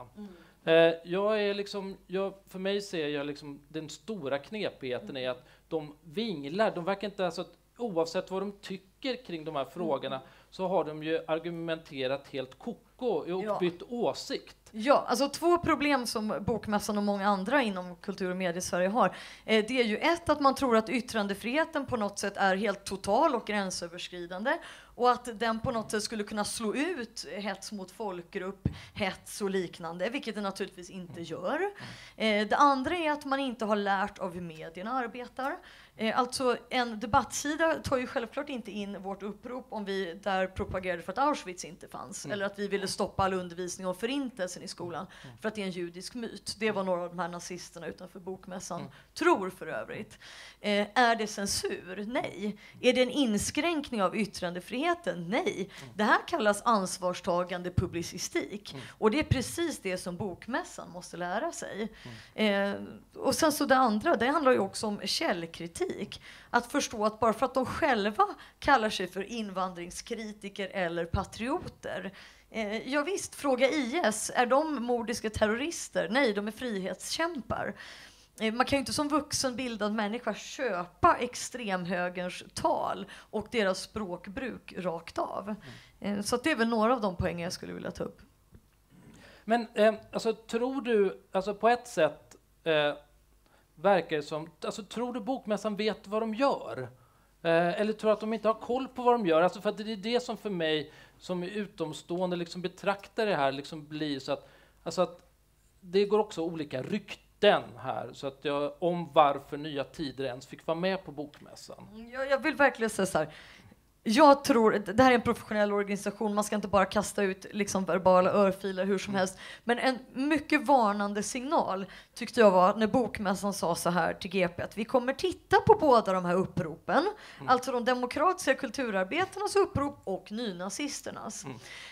S2: För mig ser jag liksom den stora knepigheten är att de vinglar. De verkar inte, alltså, oavsett vad de tycker kring de här frågorna så har de ju argumenterat helt koko och bytt åsikt.
S3: Ja, alltså 2 problem som bokmässan och många andra inom kultur- och mediesverige har. Det är ju att man tror att yttrandefriheten på något sätt är helt total och gränsöverskridande och att den på något sätt skulle kunna slå ut hets mot folkgrupp, hets och liknande, vilket det naturligtvis inte gör. Det andra är att man inte har lärt av hur medierna arbetar. Alltså en debattsida tar ju självklart inte in vårt upprop om vi där propagerade för att Auschwitz inte fanns eller att vi ville stoppa all undervisning om förintelsen i skolan för att det är en judisk myt. Det var några av de här nazisterna utanför bokmässan tror för övrigt. Är det censur? Nej. Är det en inskränkning av yttrandefriheten? Nej. Det här kallas ansvarstagande publicistik och det är precis det som bokmässan måste lära sig. Och sen så det andra, det handlar ju också om källkritik. Att förstå att bara för att de själva kallar sig för invandringskritiker eller patrioter. Ja visst, fråga IS. Är de mordiska terrorister? Nej, de är frihetskämpar. Man kan ju inte som vuxen bildad människa köpa extremhögerns tal och deras språkbruk rakt av. Så att det är väl några av de poäng jag skulle vilja ta upp.
S2: Men alltså, tror du, alltså på ett sätt verkar det som, alltså tror du bokmässan vet vad de gör? Eller tror du att de inte har koll på vad de gör? Alltså för att det är det som för mig som är utomstående liksom betraktar det här liksom blir så att, alltså att det går också olika rykten här så att om varför Nya Tider ens fick vara med på bokmässan.
S3: Jag vill verkligen säga så här. Jag tror, det här är en professionell organisation, man ska inte bara kasta ut liksom verbala örfiler hur som helst. Men en mycket varnande signal tyckte jag var när bokmässan sa så här till GP att vi kommer titta på båda de här uppropen. Alltså de demokratiska kulturarbetarnas upprop och nynazisternas.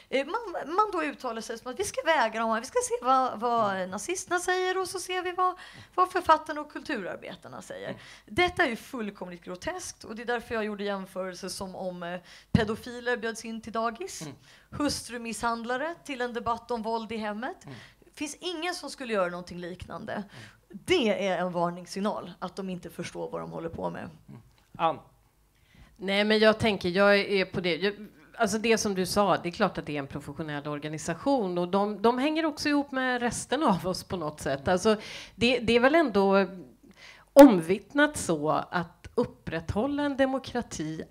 S3: Man då uttalar sig som att vi ska väga dem här, vi ska se vad nazisterna säger och så ser vi vad författarna och kulturarbetarna säger. Detta är ju fullkomligt groteskt och det är därför jag gjorde jämförelser som om pedofiler bjöds in till dagis, hustrumisshandlare till en debatt om våld i hemmet. Det finns ingen som skulle göra någonting liknande. Det är en varningssignal att de inte förstår vad de håller på med.
S2: Ann?
S4: Nej, men jag är på det. Alltså det som du sa, det är klart att det är en professionell organisation och de hänger också ihop med resten av oss på något sätt. Alltså det är väl ändå omvittnat så att upprätthålla en demokrati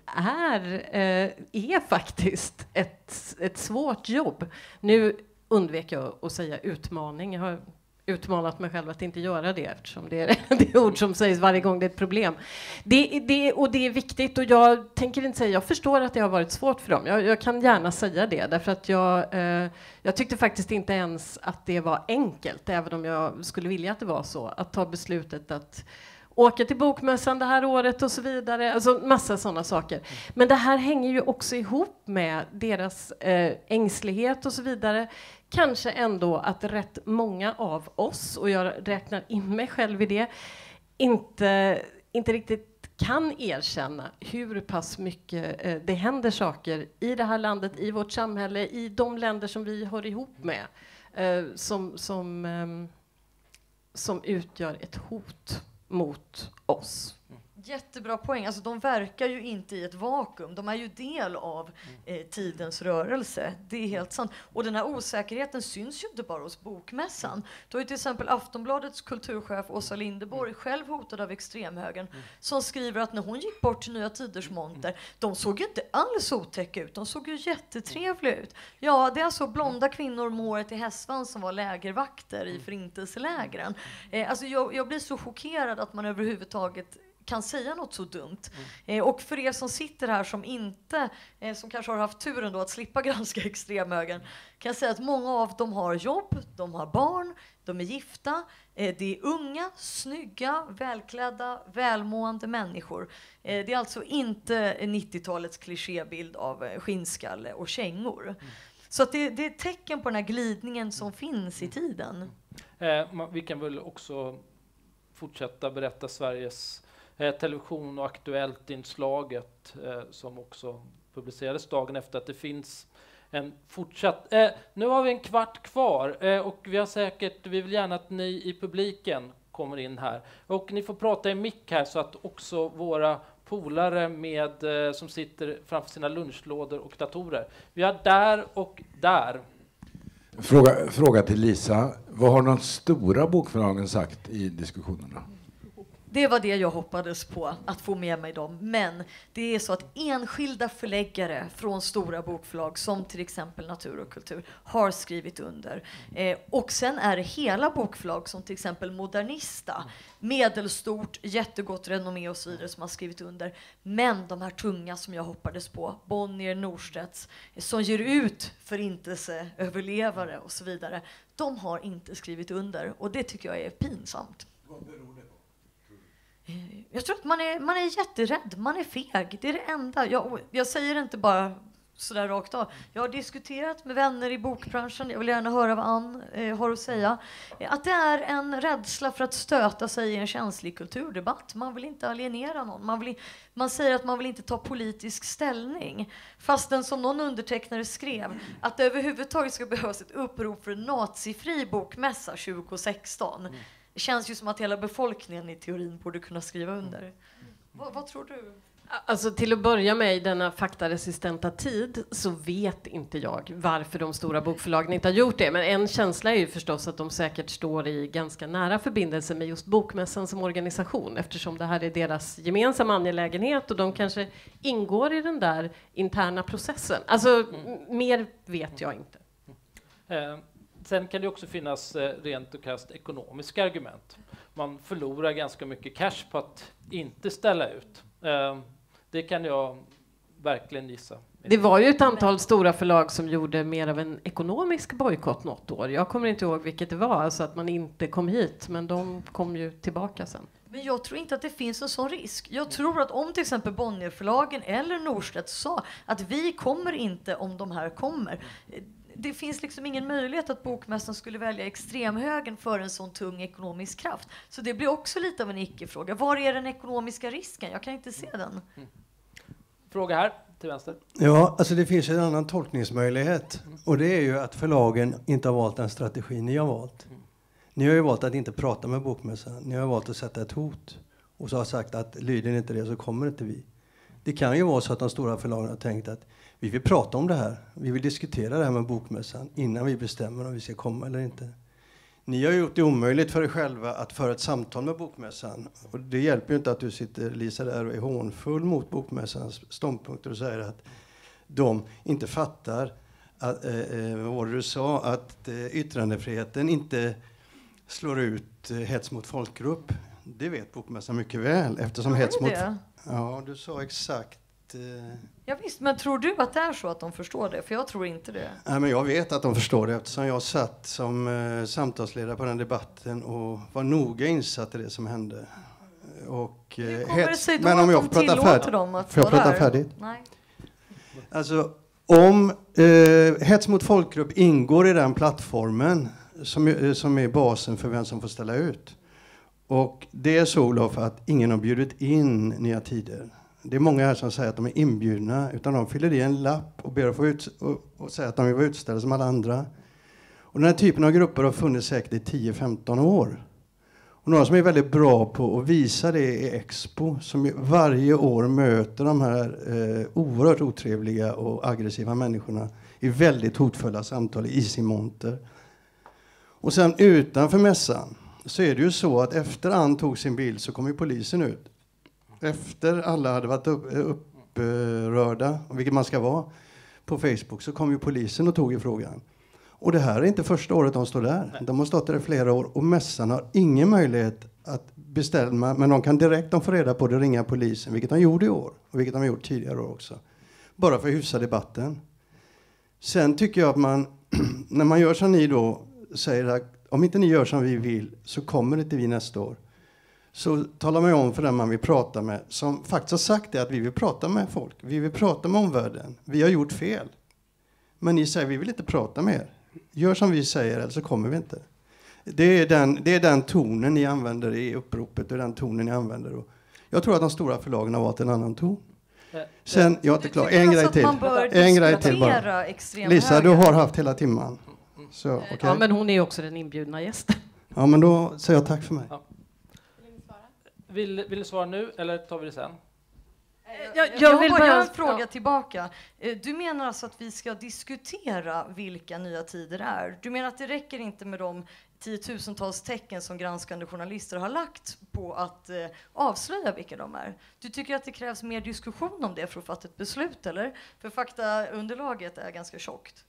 S4: är faktiskt ett svårt jobb. Nu undvek jag att säga utmaning. Jag har utmanat mig själv att inte göra det eftersom det är det ord som sägs varje gång det är ett problem. Det är viktigt och jag tänker inte säga, jag förstår att det har varit svårt för dem. Jag kan gärna säga det därför att jag tyckte faktiskt inte ens att det var enkelt, även om jag skulle vilja att det var så, att ta beslutet att åka till bokmässan det här året och så vidare. Alltså massa sådana saker. Men det här hänger ju också ihop med deras ängslighet och så vidare. Kanske ändå att rätt många av oss, och jag räknar in mig själv i det, inte riktigt kan erkänna hur pass mycket det händer saker i det här landet, i vårt samhälle, i de länder som vi hör ihop med, som utgör ett hot mot oss.
S3: Jättebra poäng. Alltså, de verkar ju inte i ett vakuum. De är ju del av tidens rörelse. Det är helt sant. Och den här osäkerheten syns ju inte bara hos Bokmässan. Då är till exempel Aftonbladets kulturchef Åsa Linderborg själv hotad av extremhögern, som skriver att när hon gick bort till Nya Tiders monter, de såg ju inte alls otäcka ut. De såg ju jättetrevliga ut. Ja, det är alltså blonda kvinnor med håret i hästsvans som var lägervakter i förintelselägren. Alltså jag blir så chockerad att man överhuvudtaget kan säga något så dumt. Och för er som sitter här som inte, som kanske har haft turen då att slippa granska extremhögern, kan jag säga att många av dem har jobb, de har barn, de är gifta, det är unga, snygga, välklädda, välmående människor. Det är alltså inte 90-talets klichébild av skinnskalle och kängor. Så att det är ett tecken på den här glidningen som finns i tiden.
S2: Vi kan väl också fortsätta berätta Sveriges television och Aktuellt-inslaget som också publicerades dagen efter, att det finns en fortsatt... nu har vi en kvart kvar och vi vill gärna att ni i publiken kommer in här. Och ni får prata i mick här så att också våra polare som sitter framför sina lunchlådor och datorer. Vi har där och där.
S6: Fråga till Lisa. Vad har de stora bokförlagen sagt i diskussionerna?
S3: Det var det jag hoppades på, att få med mig dem. Men det är så att enskilda förläggare från stora bokförlag som till exempel Natur och kultur har skrivit under. Och sen är det hela bokförlag som till exempel Modernista, medelstort, jättegott renommé och så vidare, som har skrivit under. Men de här tunga som jag hoppades på, Bonnier, Norstedts, som ger ut förintelseöverlevare och så vidare, de har inte skrivit under. Och det tycker jag är pinsamt.
S6: Vad beror det på?
S3: Jag tror att man är jätterädd, man är feg. Det är det enda. Jag säger inte bara sådär rakt av. Jag har diskuterat med vänner i bokbranschen. Jag vill gärna höra vad Ann har att säga. Att det är en rädsla för att stöta sig i en känslig kulturdebatt. Man vill inte alienera någon. Man säger att man vill inte ta politisk ställning. Fast den som någon undertecknare skrev att det överhuvudtaget ska behövas ett upprop för en nazifri bokmässa 2016. Det känns ju som att hela befolkningen i teorin borde kunna skriva under. Vad tror du?
S4: Alltså till att börja med, i denna faktaresistenta tid så vet inte jag varför de stora bokförlagen inte har gjort det. Men en känsla är ju förstås att de säkert står i ganska nära förbindelse med just Bokmässan som organisation, eftersom det här är deras gemensamma angelägenhet och de kanske ingår i den där interna processen. Alltså mer vet jag inte.
S2: Sen kan det också finnas rent och krasst ekonomiska argument. Man förlorar ganska mycket cash på att inte ställa ut. Det kan jag verkligen gissa.
S4: Det var ju ett antal stora förlag som gjorde mer av en ekonomisk bojkott något år. Jag kommer inte ihåg vilket det var, alltså att man inte kom hit, men de kom ju tillbaka sen.
S3: Men jag tror inte att det finns en sån risk. Jag tror att om till exempel Bonnierförlagen eller Norstedt sa att vi kommer inte om de här kommer. Det finns liksom ingen möjlighet att Bokmässan skulle välja extremhögern för en sån tung ekonomisk kraft. Så det blir också lite av en icke-fråga. Var är den ekonomiska risken? Jag kan inte se den.
S2: Fråga här till vänster.
S7: Ja, alltså det finns en annan tolkningsmöjlighet. Och det är ju att förlagen inte har valt den strategi ni har valt. Ni har ju valt att inte prata med Bokmässan. Ni har valt att sätta ett hot. Och så har sagt att lyder inte det så kommer inte vi. Det kan ju vara så att de stora förlagen har tänkt att vi vill prata om det här. Vi vill diskutera det här med Bokmässan innan vi bestämmer om vi ska komma eller inte. Ni har gjort det omöjligt för er själva att föra ett samtal med Bokmässan. Och det hjälper ju inte att du sitter, Lisa, där och är hånfull mot Bokmässans ståndpunkter och säger att de inte fattar att, vad du sa, att yttrandefriheten inte slår ut hets mot folkgrupp. Det vet Bokmässan mycket väl. Eftersom hets mot... Ja, du sa exakt...
S3: Ja, visst, men tror du att det är så att de förstår det? För jag tror inte det.
S7: Nej, men jag vet att de förstår det eftersom jag satt som samtalsledare på den debatten och var noga insatt i det som hände. Och,
S3: hur kommer det sig då
S7: men om
S3: att
S7: jag
S3: de
S7: får prata
S3: tillåter dem att
S7: får jag
S3: vara
S7: prata
S3: där?
S7: färdigt?
S3: Nej.
S7: Alltså, om hets mot folkgrupp ingår i den plattformen som är basen för vem som får ställa ut. Och det är så, Olof, att ingen har bjudit in Nya Tider. Det är många här som säger att de är inbjudna, utan de fyller i en lapp och ber att få och säger att de vill vara utställda som alla andra. Och den här typen av grupper har funnits säkert i 10-15 år. Och några som är väldigt bra på att visa det är Expo, som varje år möter de här oerhört otrevliga och aggressiva människorna i väldigt hotfulla samtal i sin monter. Och sen utanför mässan så är det ju så att efter Ann tog sin bild så kom ju polisen ut. Efter alla hade varit upprörda, vilket man ska vara, på Facebook, så kom ju polisen och tog i frågan. Och det här är inte första året de står där. De har stått där i flera år och mässan har ingen möjlighet att bestämma, men de kan direkt, de får reda på det, ringa polisen, vilket de gjorde i år och vilket de har gjort tidigare år också. Bara för att hyfsa debatten. Sen tycker jag att man, när man gör som ni då säger att om inte ni gör som vi vill så kommer inte vi nästa år. Så talar man om för den man vill prata med, som faktiskt har sagt det, att vi vill prata med folk. Vi vill prata med omvärlden. Vi har gjort fel. Men ni säger vi vill inte prata med er. Gör som vi säger eller så kommer vi inte. Det är den tonen ni använder i uppropet och den tonen ni använder. Och jag tror att de stora förlagen har valt en annan ton. Sen, jag är inte klar. En grej till. En grej till bara. Lisa, du har haft hela timman. Så, okay.
S4: Ja, men hon är också den inbjudna gästen.
S7: Ja, men då säger jag tack för mig.
S2: Ja. Vill du svara nu eller tar vi det sen?
S3: Jag vill bara ha en fråga tillbaka. Du menar alltså att vi ska diskutera vilka Nya Tider är? Du menar att det räcker inte med de tiotusentals tecken som granskande journalister har lagt på att avslöja vilka de är? Du tycker att det krävs mer diskussion om det för att fatta ett beslut, eller? För faktaunderlaget är ganska tjockt.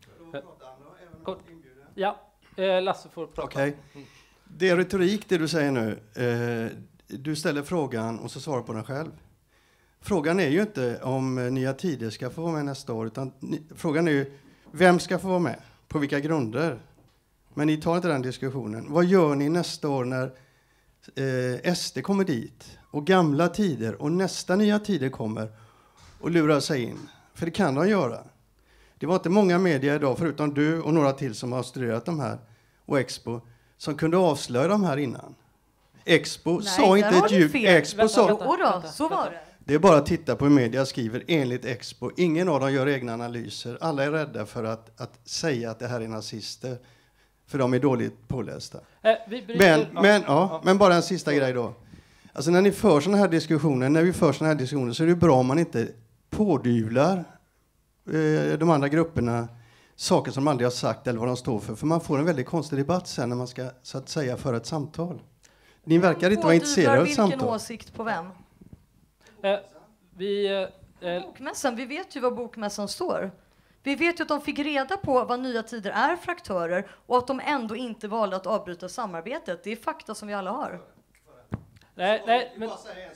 S2: Ja, Lasse får prata.
S7: Okay. Det är retorik det du säger nu. Du ställer frågan och så svarar på den själv. Frågan är ju inte om Nya Tider ska få vara med nästa år, utan frågan är ju vem ska få vara med, på vilka grunder. Men ni tar inte den diskussionen. Vad gör ni nästa år när SD kommer dit och Gamla Tider och nästa Nya Tider kommer och lurar sig in? För det kan de göra. Det var inte många medier idag, förutom du och några till som har studerat de här och Expo, som kunde avslöja de här innan. Expo sa inte ett ljud. Expo sa...
S3: Så var det.
S7: Det är bara att titta på hur media skriver enligt Expo. Ingen av dem gör egna analyser. Alla är rädda för att säga att det här är nazister. För de är dåligt pålästa. Men bara en sista grej då. Alltså när ni för såna här diskussioner, så är det bra om man inte pådyvlar de andra grupperna saker som de aldrig har sagt eller vad de står för. För man får en väldigt konstig debatt sen när man ska, så att säga, föra ett samtal. Ni verkar inte vara intresserade av ett samtal.
S3: Vilken åsikt på vem? Bokmässan, vi vet ju vad Bokmässan står. Vi vet ju att de fick reda på vad Nya Tider är för aktörer och att de ändå inte valde att avbryta samarbetet. Det är fakta som vi alla har.
S2: Nej, men...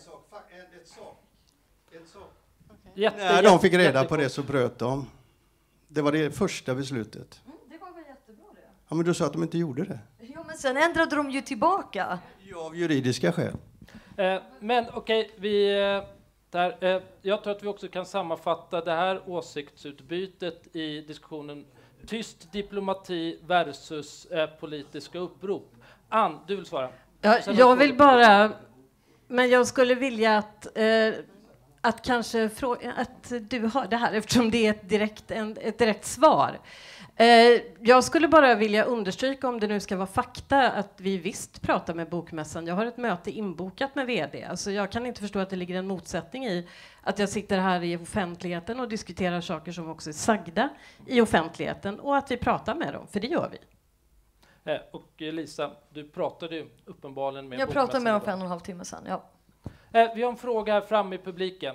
S7: När de fick reda på det så bröt de. Det var det första beslutet.
S3: Det var väl jättebra det.
S7: Ja, men du sa att de inte gjorde det.
S3: Ja, men sen ändrade de ju tillbaka.
S7: Ja, av juridiska skäl.
S2: Men okej, jag tror att vi också kan sammanfatta det här åsiktsutbytet i diskussionen tyst diplomati versus politiska upprop. Ann, du vill svara?
S4: Ja, jag vill bara, men jag skulle vilja att kanske att du har det här, eftersom det är ett direkt svar. Jag skulle bara vilja understryka, om det nu ska vara fakta, att vi visst pratar med Bokmässan. Jag har ett möte inbokat med vd. Alltså jag kan inte förstå att det ligger en motsättning i att jag sitter här i offentligheten och diskuterar saker som också är sagda i offentligheten och att vi pratar med dem, för det gör vi.
S2: Och Lisa, du pratade ju uppenbarligen med
S3: Bokmässan. Jag pratade med dem för 1,5 timme sedan, ja.
S2: Vi har en fråga här framme i publiken.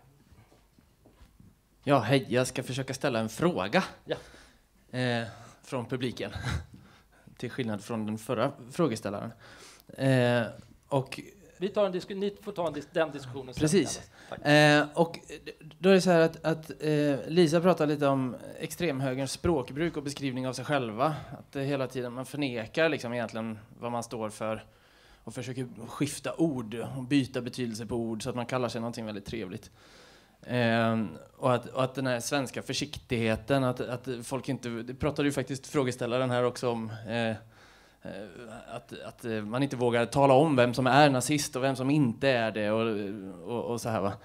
S8: Ja, hej. Jag ska försöka ställa en fråga.
S2: Ja.
S8: Från publiken. Till skillnad från den förra frågeställaren. Och
S2: ni får ta den diskussionen sen.
S8: Precis. Och då är det så här att Lisa pratar lite om extremhögerns språkbruk och beskrivning av sig själva. Att det hela tiden man förnekar liksom egentligen vad man står för och försöker skifta ord och byta betydelse på ord så att man kallar sig någonting väldigt trevligt. Och att den här svenska försiktigheten, att folk inte, det pratade ju faktiskt frågeställaren här också om, Att man inte vågar tala om vem som är nazist och vem som inte är det och så här, va.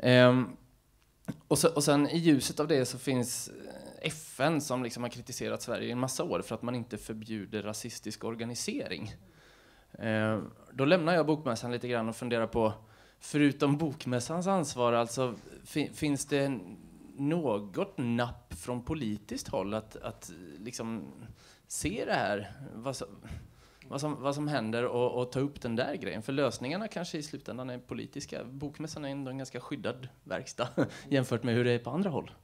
S8: Och sen i ljuset av det så finns FN som liksom har kritiserat Sverige i en massa år för att man inte förbjuder rasistisk organisering. Då lämnar jag bokmässan lite grann och funderar på, förutom bokmässans ansvar, alltså finns det något napp från politiskt håll att liksom se det här, vad som händer och ta upp den där grejen? För lösningarna kanske i slutändan är politiska. Bokmässan är ändå en ganska skyddad verkstad jämfört med hur det är på andra håll.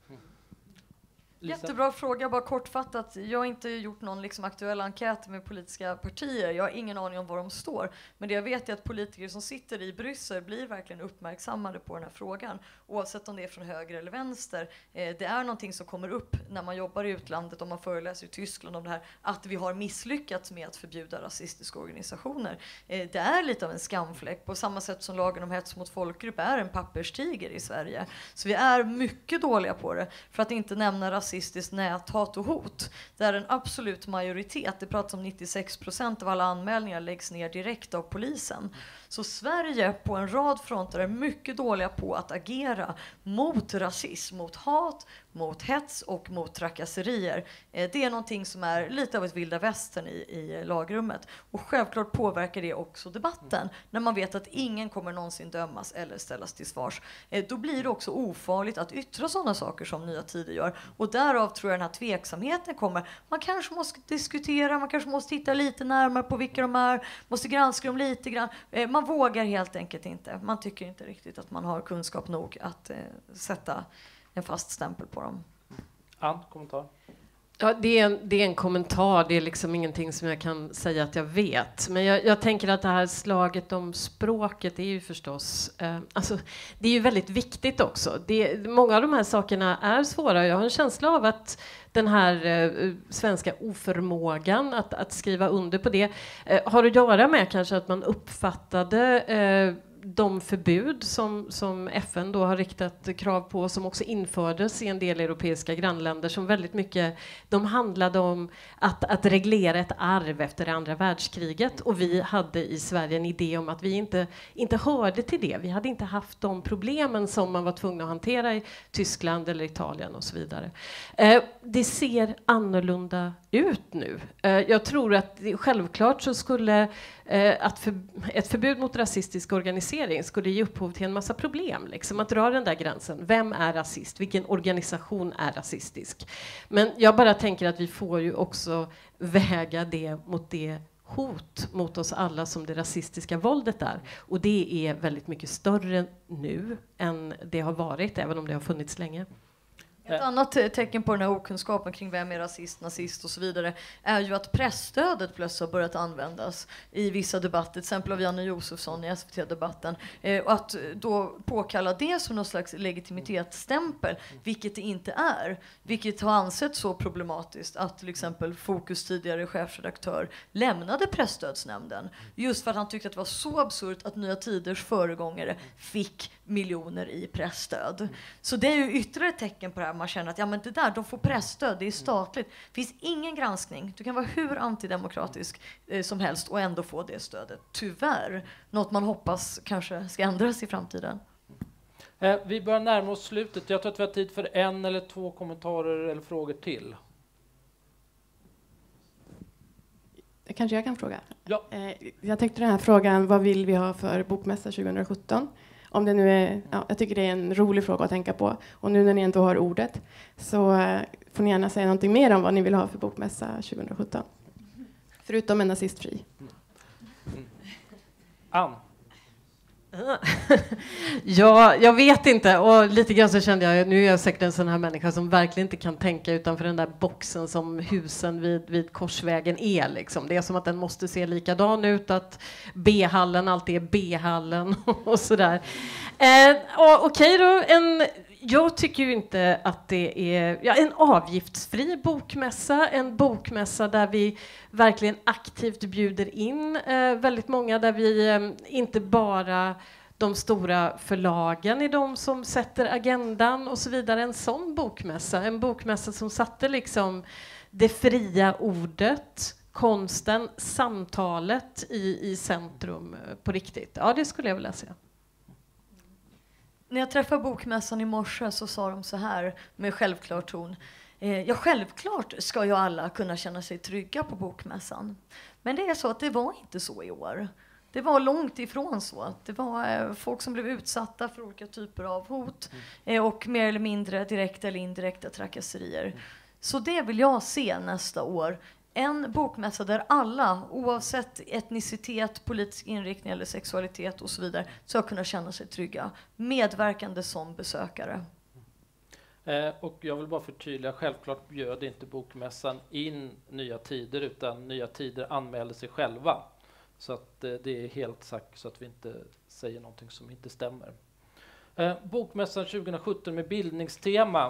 S3: Jättebra fråga, bara kortfattat. Jag har inte gjort någon liksom aktuell enkät med politiska partier. Jag har ingen aning om var de står. Men det jag vet är att politiker som sitter i Bryssel blir verkligen uppmärksammade på den här frågan. Oavsett om det är från höger eller vänster. Det är någonting som kommer upp när man jobbar i utlandet, om man föreläser i Tyskland om det här, att vi har misslyckats med att förbjuda rasistiska organisationer. Det är lite av en skamfläck, på samma sätt som lagen om hets mot folkgrupp är en papperstiger i Sverige. Så vi är mycket dåliga på det, för att inte nämna rasistiskt näthat och hot. Det är en absolut majoritet. Det pratas om 96% av alla anmälningar läggs ner direkt av polisen. Så Sverige på en rad fronter är mycket dåliga på att agera mot rasism, mot hat, mot hets och mot trakasserier. Det är någonting som är lite av ett vilda västern i lagrummet. Och självklart påverkar det också debatten. När man vet att ingen kommer någonsin dömas eller ställas till svars. Då blir det också ofarligt att yttra sådana saker som Nya Tider gör. Och därav tror jag den här tveksamheten kommer. Man kanske måste diskutera, man kanske måste titta lite närmare på vilka de är. Måste granska dem lite grann. Man vågar helt enkelt inte. Man tycker inte riktigt att man har kunskap nog att sätta en fast stämpel på dem.
S2: Ann, kommentar?
S4: Ja, det är en kommentar. Det är liksom ingenting som jag kan säga att jag vet. Men jag tänker att det här slaget om språket är ju förstås... alltså, det är ju väldigt viktigt också. Många av de här sakerna är svåra. Jag har en känsla av att den här svenska oförmågan att skriva under på det har att göra med kanske att man uppfattade de förbud som FN då har riktat krav på, som också infördes i en del europeiska grannländer, som väldigt mycket, de handlade om att reglera ett arv efter det andra världskriget, och vi hade i Sverige en idé om att vi inte hörde till det. Vi hade inte haft de problemen som man var tvungen att hantera i Tyskland eller Italien och så vidare. Det ser annorlunda ut nu. Jag tror att självklart så skulle ett förbud mot rasistisk organisering skulle ge upphov till en massa problem. Liksom, att dra den där gränsen. Vem är rasist? Vilken organisation är rasistisk? Men jag bara tänker att vi får ju också väga det mot det hot mot oss alla som det rasistiska våldet är. Och det är väldigt mycket större nu än det har varit, även om det har funnits länge.
S3: Ett annat tecken på den här okunskapen kring vem är rasist, nazist och så vidare är ju att pressstödet plötsligt har börjat användas i vissa debatter, till exempel av Janne Josefsson i SVT-debatten. Och att då påkalla det som någon slags legitimitetsstämpel, vilket det inte är. Vilket har ansetts så problematiskt att till exempel Fokus tidigare chefredaktör lämnade pressstödsnämnden. Just för att han tyckte att det var så absurt att Nya Tiders föregångare fick miljoner i pressstöd. Så det är ju ytterligare ett tecken på det här. Man känner att ja, men det där, de får pressstöd, det är statligt. Det finns ingen granskning. Du kan vara hur antidemokratisk som helst och ändå få det stödet. Tyvärr. Något man hoppas kanske ska ändras i framtiden.
S2: Vi börjar närma oss slutet. Jag tror att vi har tid för en eller två kommentarer eller frågor till.
S1: Kanske jag kan fråga?
S2: Ja.
S1: Jag tyckte den här frågan, vad vill vi ha för bokmässa 2017? Om det nu är, jag tycker det är en rolig fråga att tänka på. Och nu när ni inte har ordet så får ni gärna säga någonting mer om vad ni vill ha för bokmässa 2017. Förutom en nazistfri.
S2: Ann?
S4: Ja, jag vet inte. Och lite grann så kände jag, nu är jag säkert en sån här människa som verkligen inte kan tänka utanför den där boxen som husen vid Korsvägen är. Liksom. Det är som att den måste se likadan ut, att B-hallen alltid är B-hallen och sådär. Okej då, jag tycker ju inte att det är en avgiftsfri bokmässa, en bokmässa där vi verkligen aktivt bjuder in väldigt många, där vi inte bara de stora förlagen är de som sätter agendan och så vidare. En sån bokmässa, en bokmässa som satte liksom det fria ordet konsten, samtalet i centrum på riktigt. Ja, det skulle jag vilja säga.
S3: När jag träffade bokmässan i morse så sa de så här med självklar ton. Ja, självklart ska ju alla kunna känna sig trygga på bokmässan. Men det är så att det var inte så i år. Det var långt ifrån så. Det var folk som blev utsatta för olika typer av hot och mer eller mindre direkta eller indirekta trakasserier. Så det vill jag se nästa år. En bokmässa där alla, oavsett etnicitet, politisk inriktning eller sexualitet och så vidare, ska kunna känna sig trygga. Medverkande som besökare.
S2: Och jag vill bara förtydliga, självklart bjöd inte bokmässan in Nya Tider, utan Nya Tider anmälde sig själva. Så att det är helt sagt, så att vi inte säger någonting som inte stämmer. Bokmässan 2017 med bildningstema.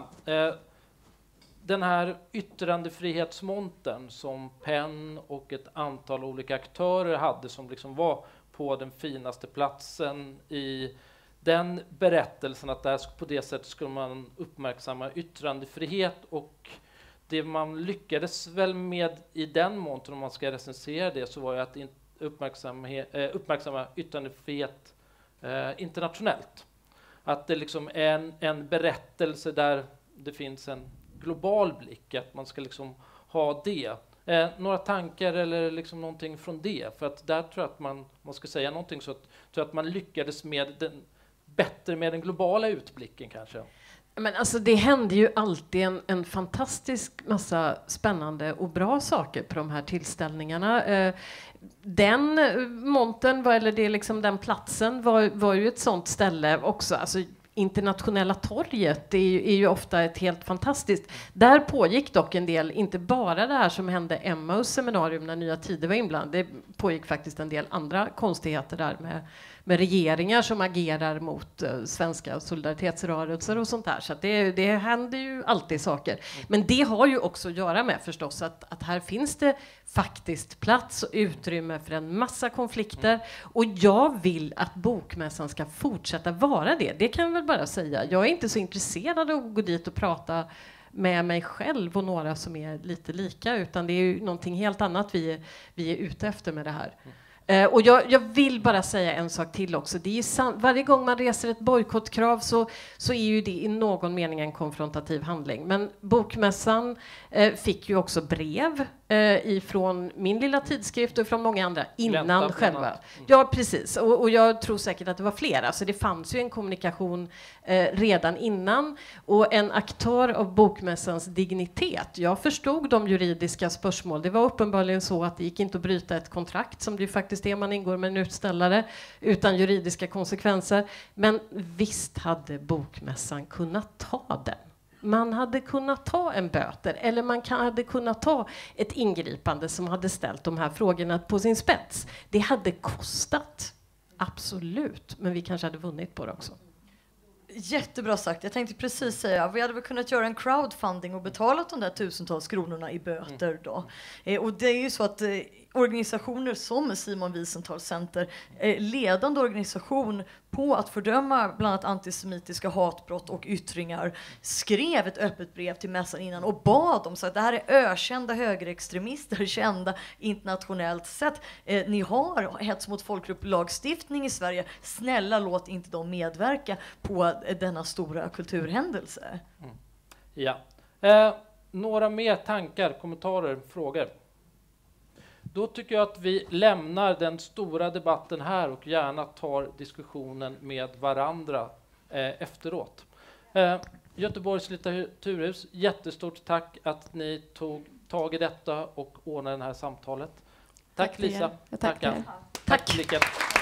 S2: Den här yttrandefrihetsmontern som PEN och ett antal olika aktörer hade, som liksom var på den finaste platsen i den berättelsen, att där på det sättet skulle man uppmärksamma yttrandefrihet, och det man lyckades väl med i den montern, om man ska recensera det, så var ju att uppmärksamma yttrandefrihet internationellt. Att det liksom är en berättelse där det finns en global blick, att man ska liksom ha det. Några tankar eller liksom någonting från det? För att där tror jag att man ska säga någonting, så att, tror jag att man lyckades bättre med den globala utblicken kanske.
S4: Men alltså det händer ju alltid en fantastisk massa spännande och bra saker på de här tillställningarna. Den montern, eller det liksom den platsen, var ju ett sånt ställe också. Alltså Internationella torget är ju ofta ett helt fantastiskt. Där pågick dock en del, inte bara det här som hände Emmaus seminarium när Nya Tider var inblandade. Det pågick faktiskt en del andra konstigheter där med regeringar som agerar mot svenska solidaritetsrörelser och sånt där. Så att det händer ju alltid saker. Men det har ju också att göra med förstås att här finns det faktiskt plats och utrymme för en massa konflikter. Och jag vill att bokmässan ska fortsätta vara det. Det kan jag väl bara säga. Jag är inte så intresserad av att gå dit och prata med mig själv och några som är lite lika, utan det är ju någonting helt annat vi är ute efter med det här. Och jag vill bara säga en sak till också. Det är varje gång man reser ett bojkottkrav så är ju det i någon mening en konfrontativ handling. Men bokmässan fick ju också brev ifrån min lilla tidskrift och från många andra innan själva. Ja, precis. Och jag tror säkert att det var flera. Så det fanns ju en kommunikation redan innan. Och en aktör av bokmässans dignitet. Jag förstod de juridiska spörsmål. Det var uppenbarligen så att det gick inte att bryta ett kontrakt, som det ju faktiskt är man ingår med en utställare, utan juridiska konsekvenser. Men visst hade bokmässan kunnat ta den. Man hade kunnat ta en böter, eller man hade kunnat ta ett ingripande som hade ställt de här frågorna på sin spets. Det hade kostat, absolut, men vi kanske hade vunnit på det också.
S3: Jättebra sagt. Jag tänkte precis säga, vi hade väl kunnat göra en crowdfunding och betalat de där tusentals kronorna i böter då. Och det är ju så att organisationer som Simon Wiesenthal Center, ledande organisation på att fördöma bland annat antisemitiska hatbrott och yttringar, skrev ett öppet brev till mässan innan och bad dem, så att det här är ökända högerextremister, kända internationellt sett. Ni har hets mot folkgrupp-lagstiftning i Sverige. Snälla, låt inte dem medverka på denna stora kulturhändelse.
S2: Ja. Några mer tankar, kommentarer, frågor? Då tycker jag att vi lämnar den stora debatten här och gärna tar diskussionen med varandra efteråt. Göteborgs litteraturhus, jättestort tack att ni tog tag i detta och ordnade det här samtalet. Tack Lisa.
S1: Tack.
S2: Tack Lika.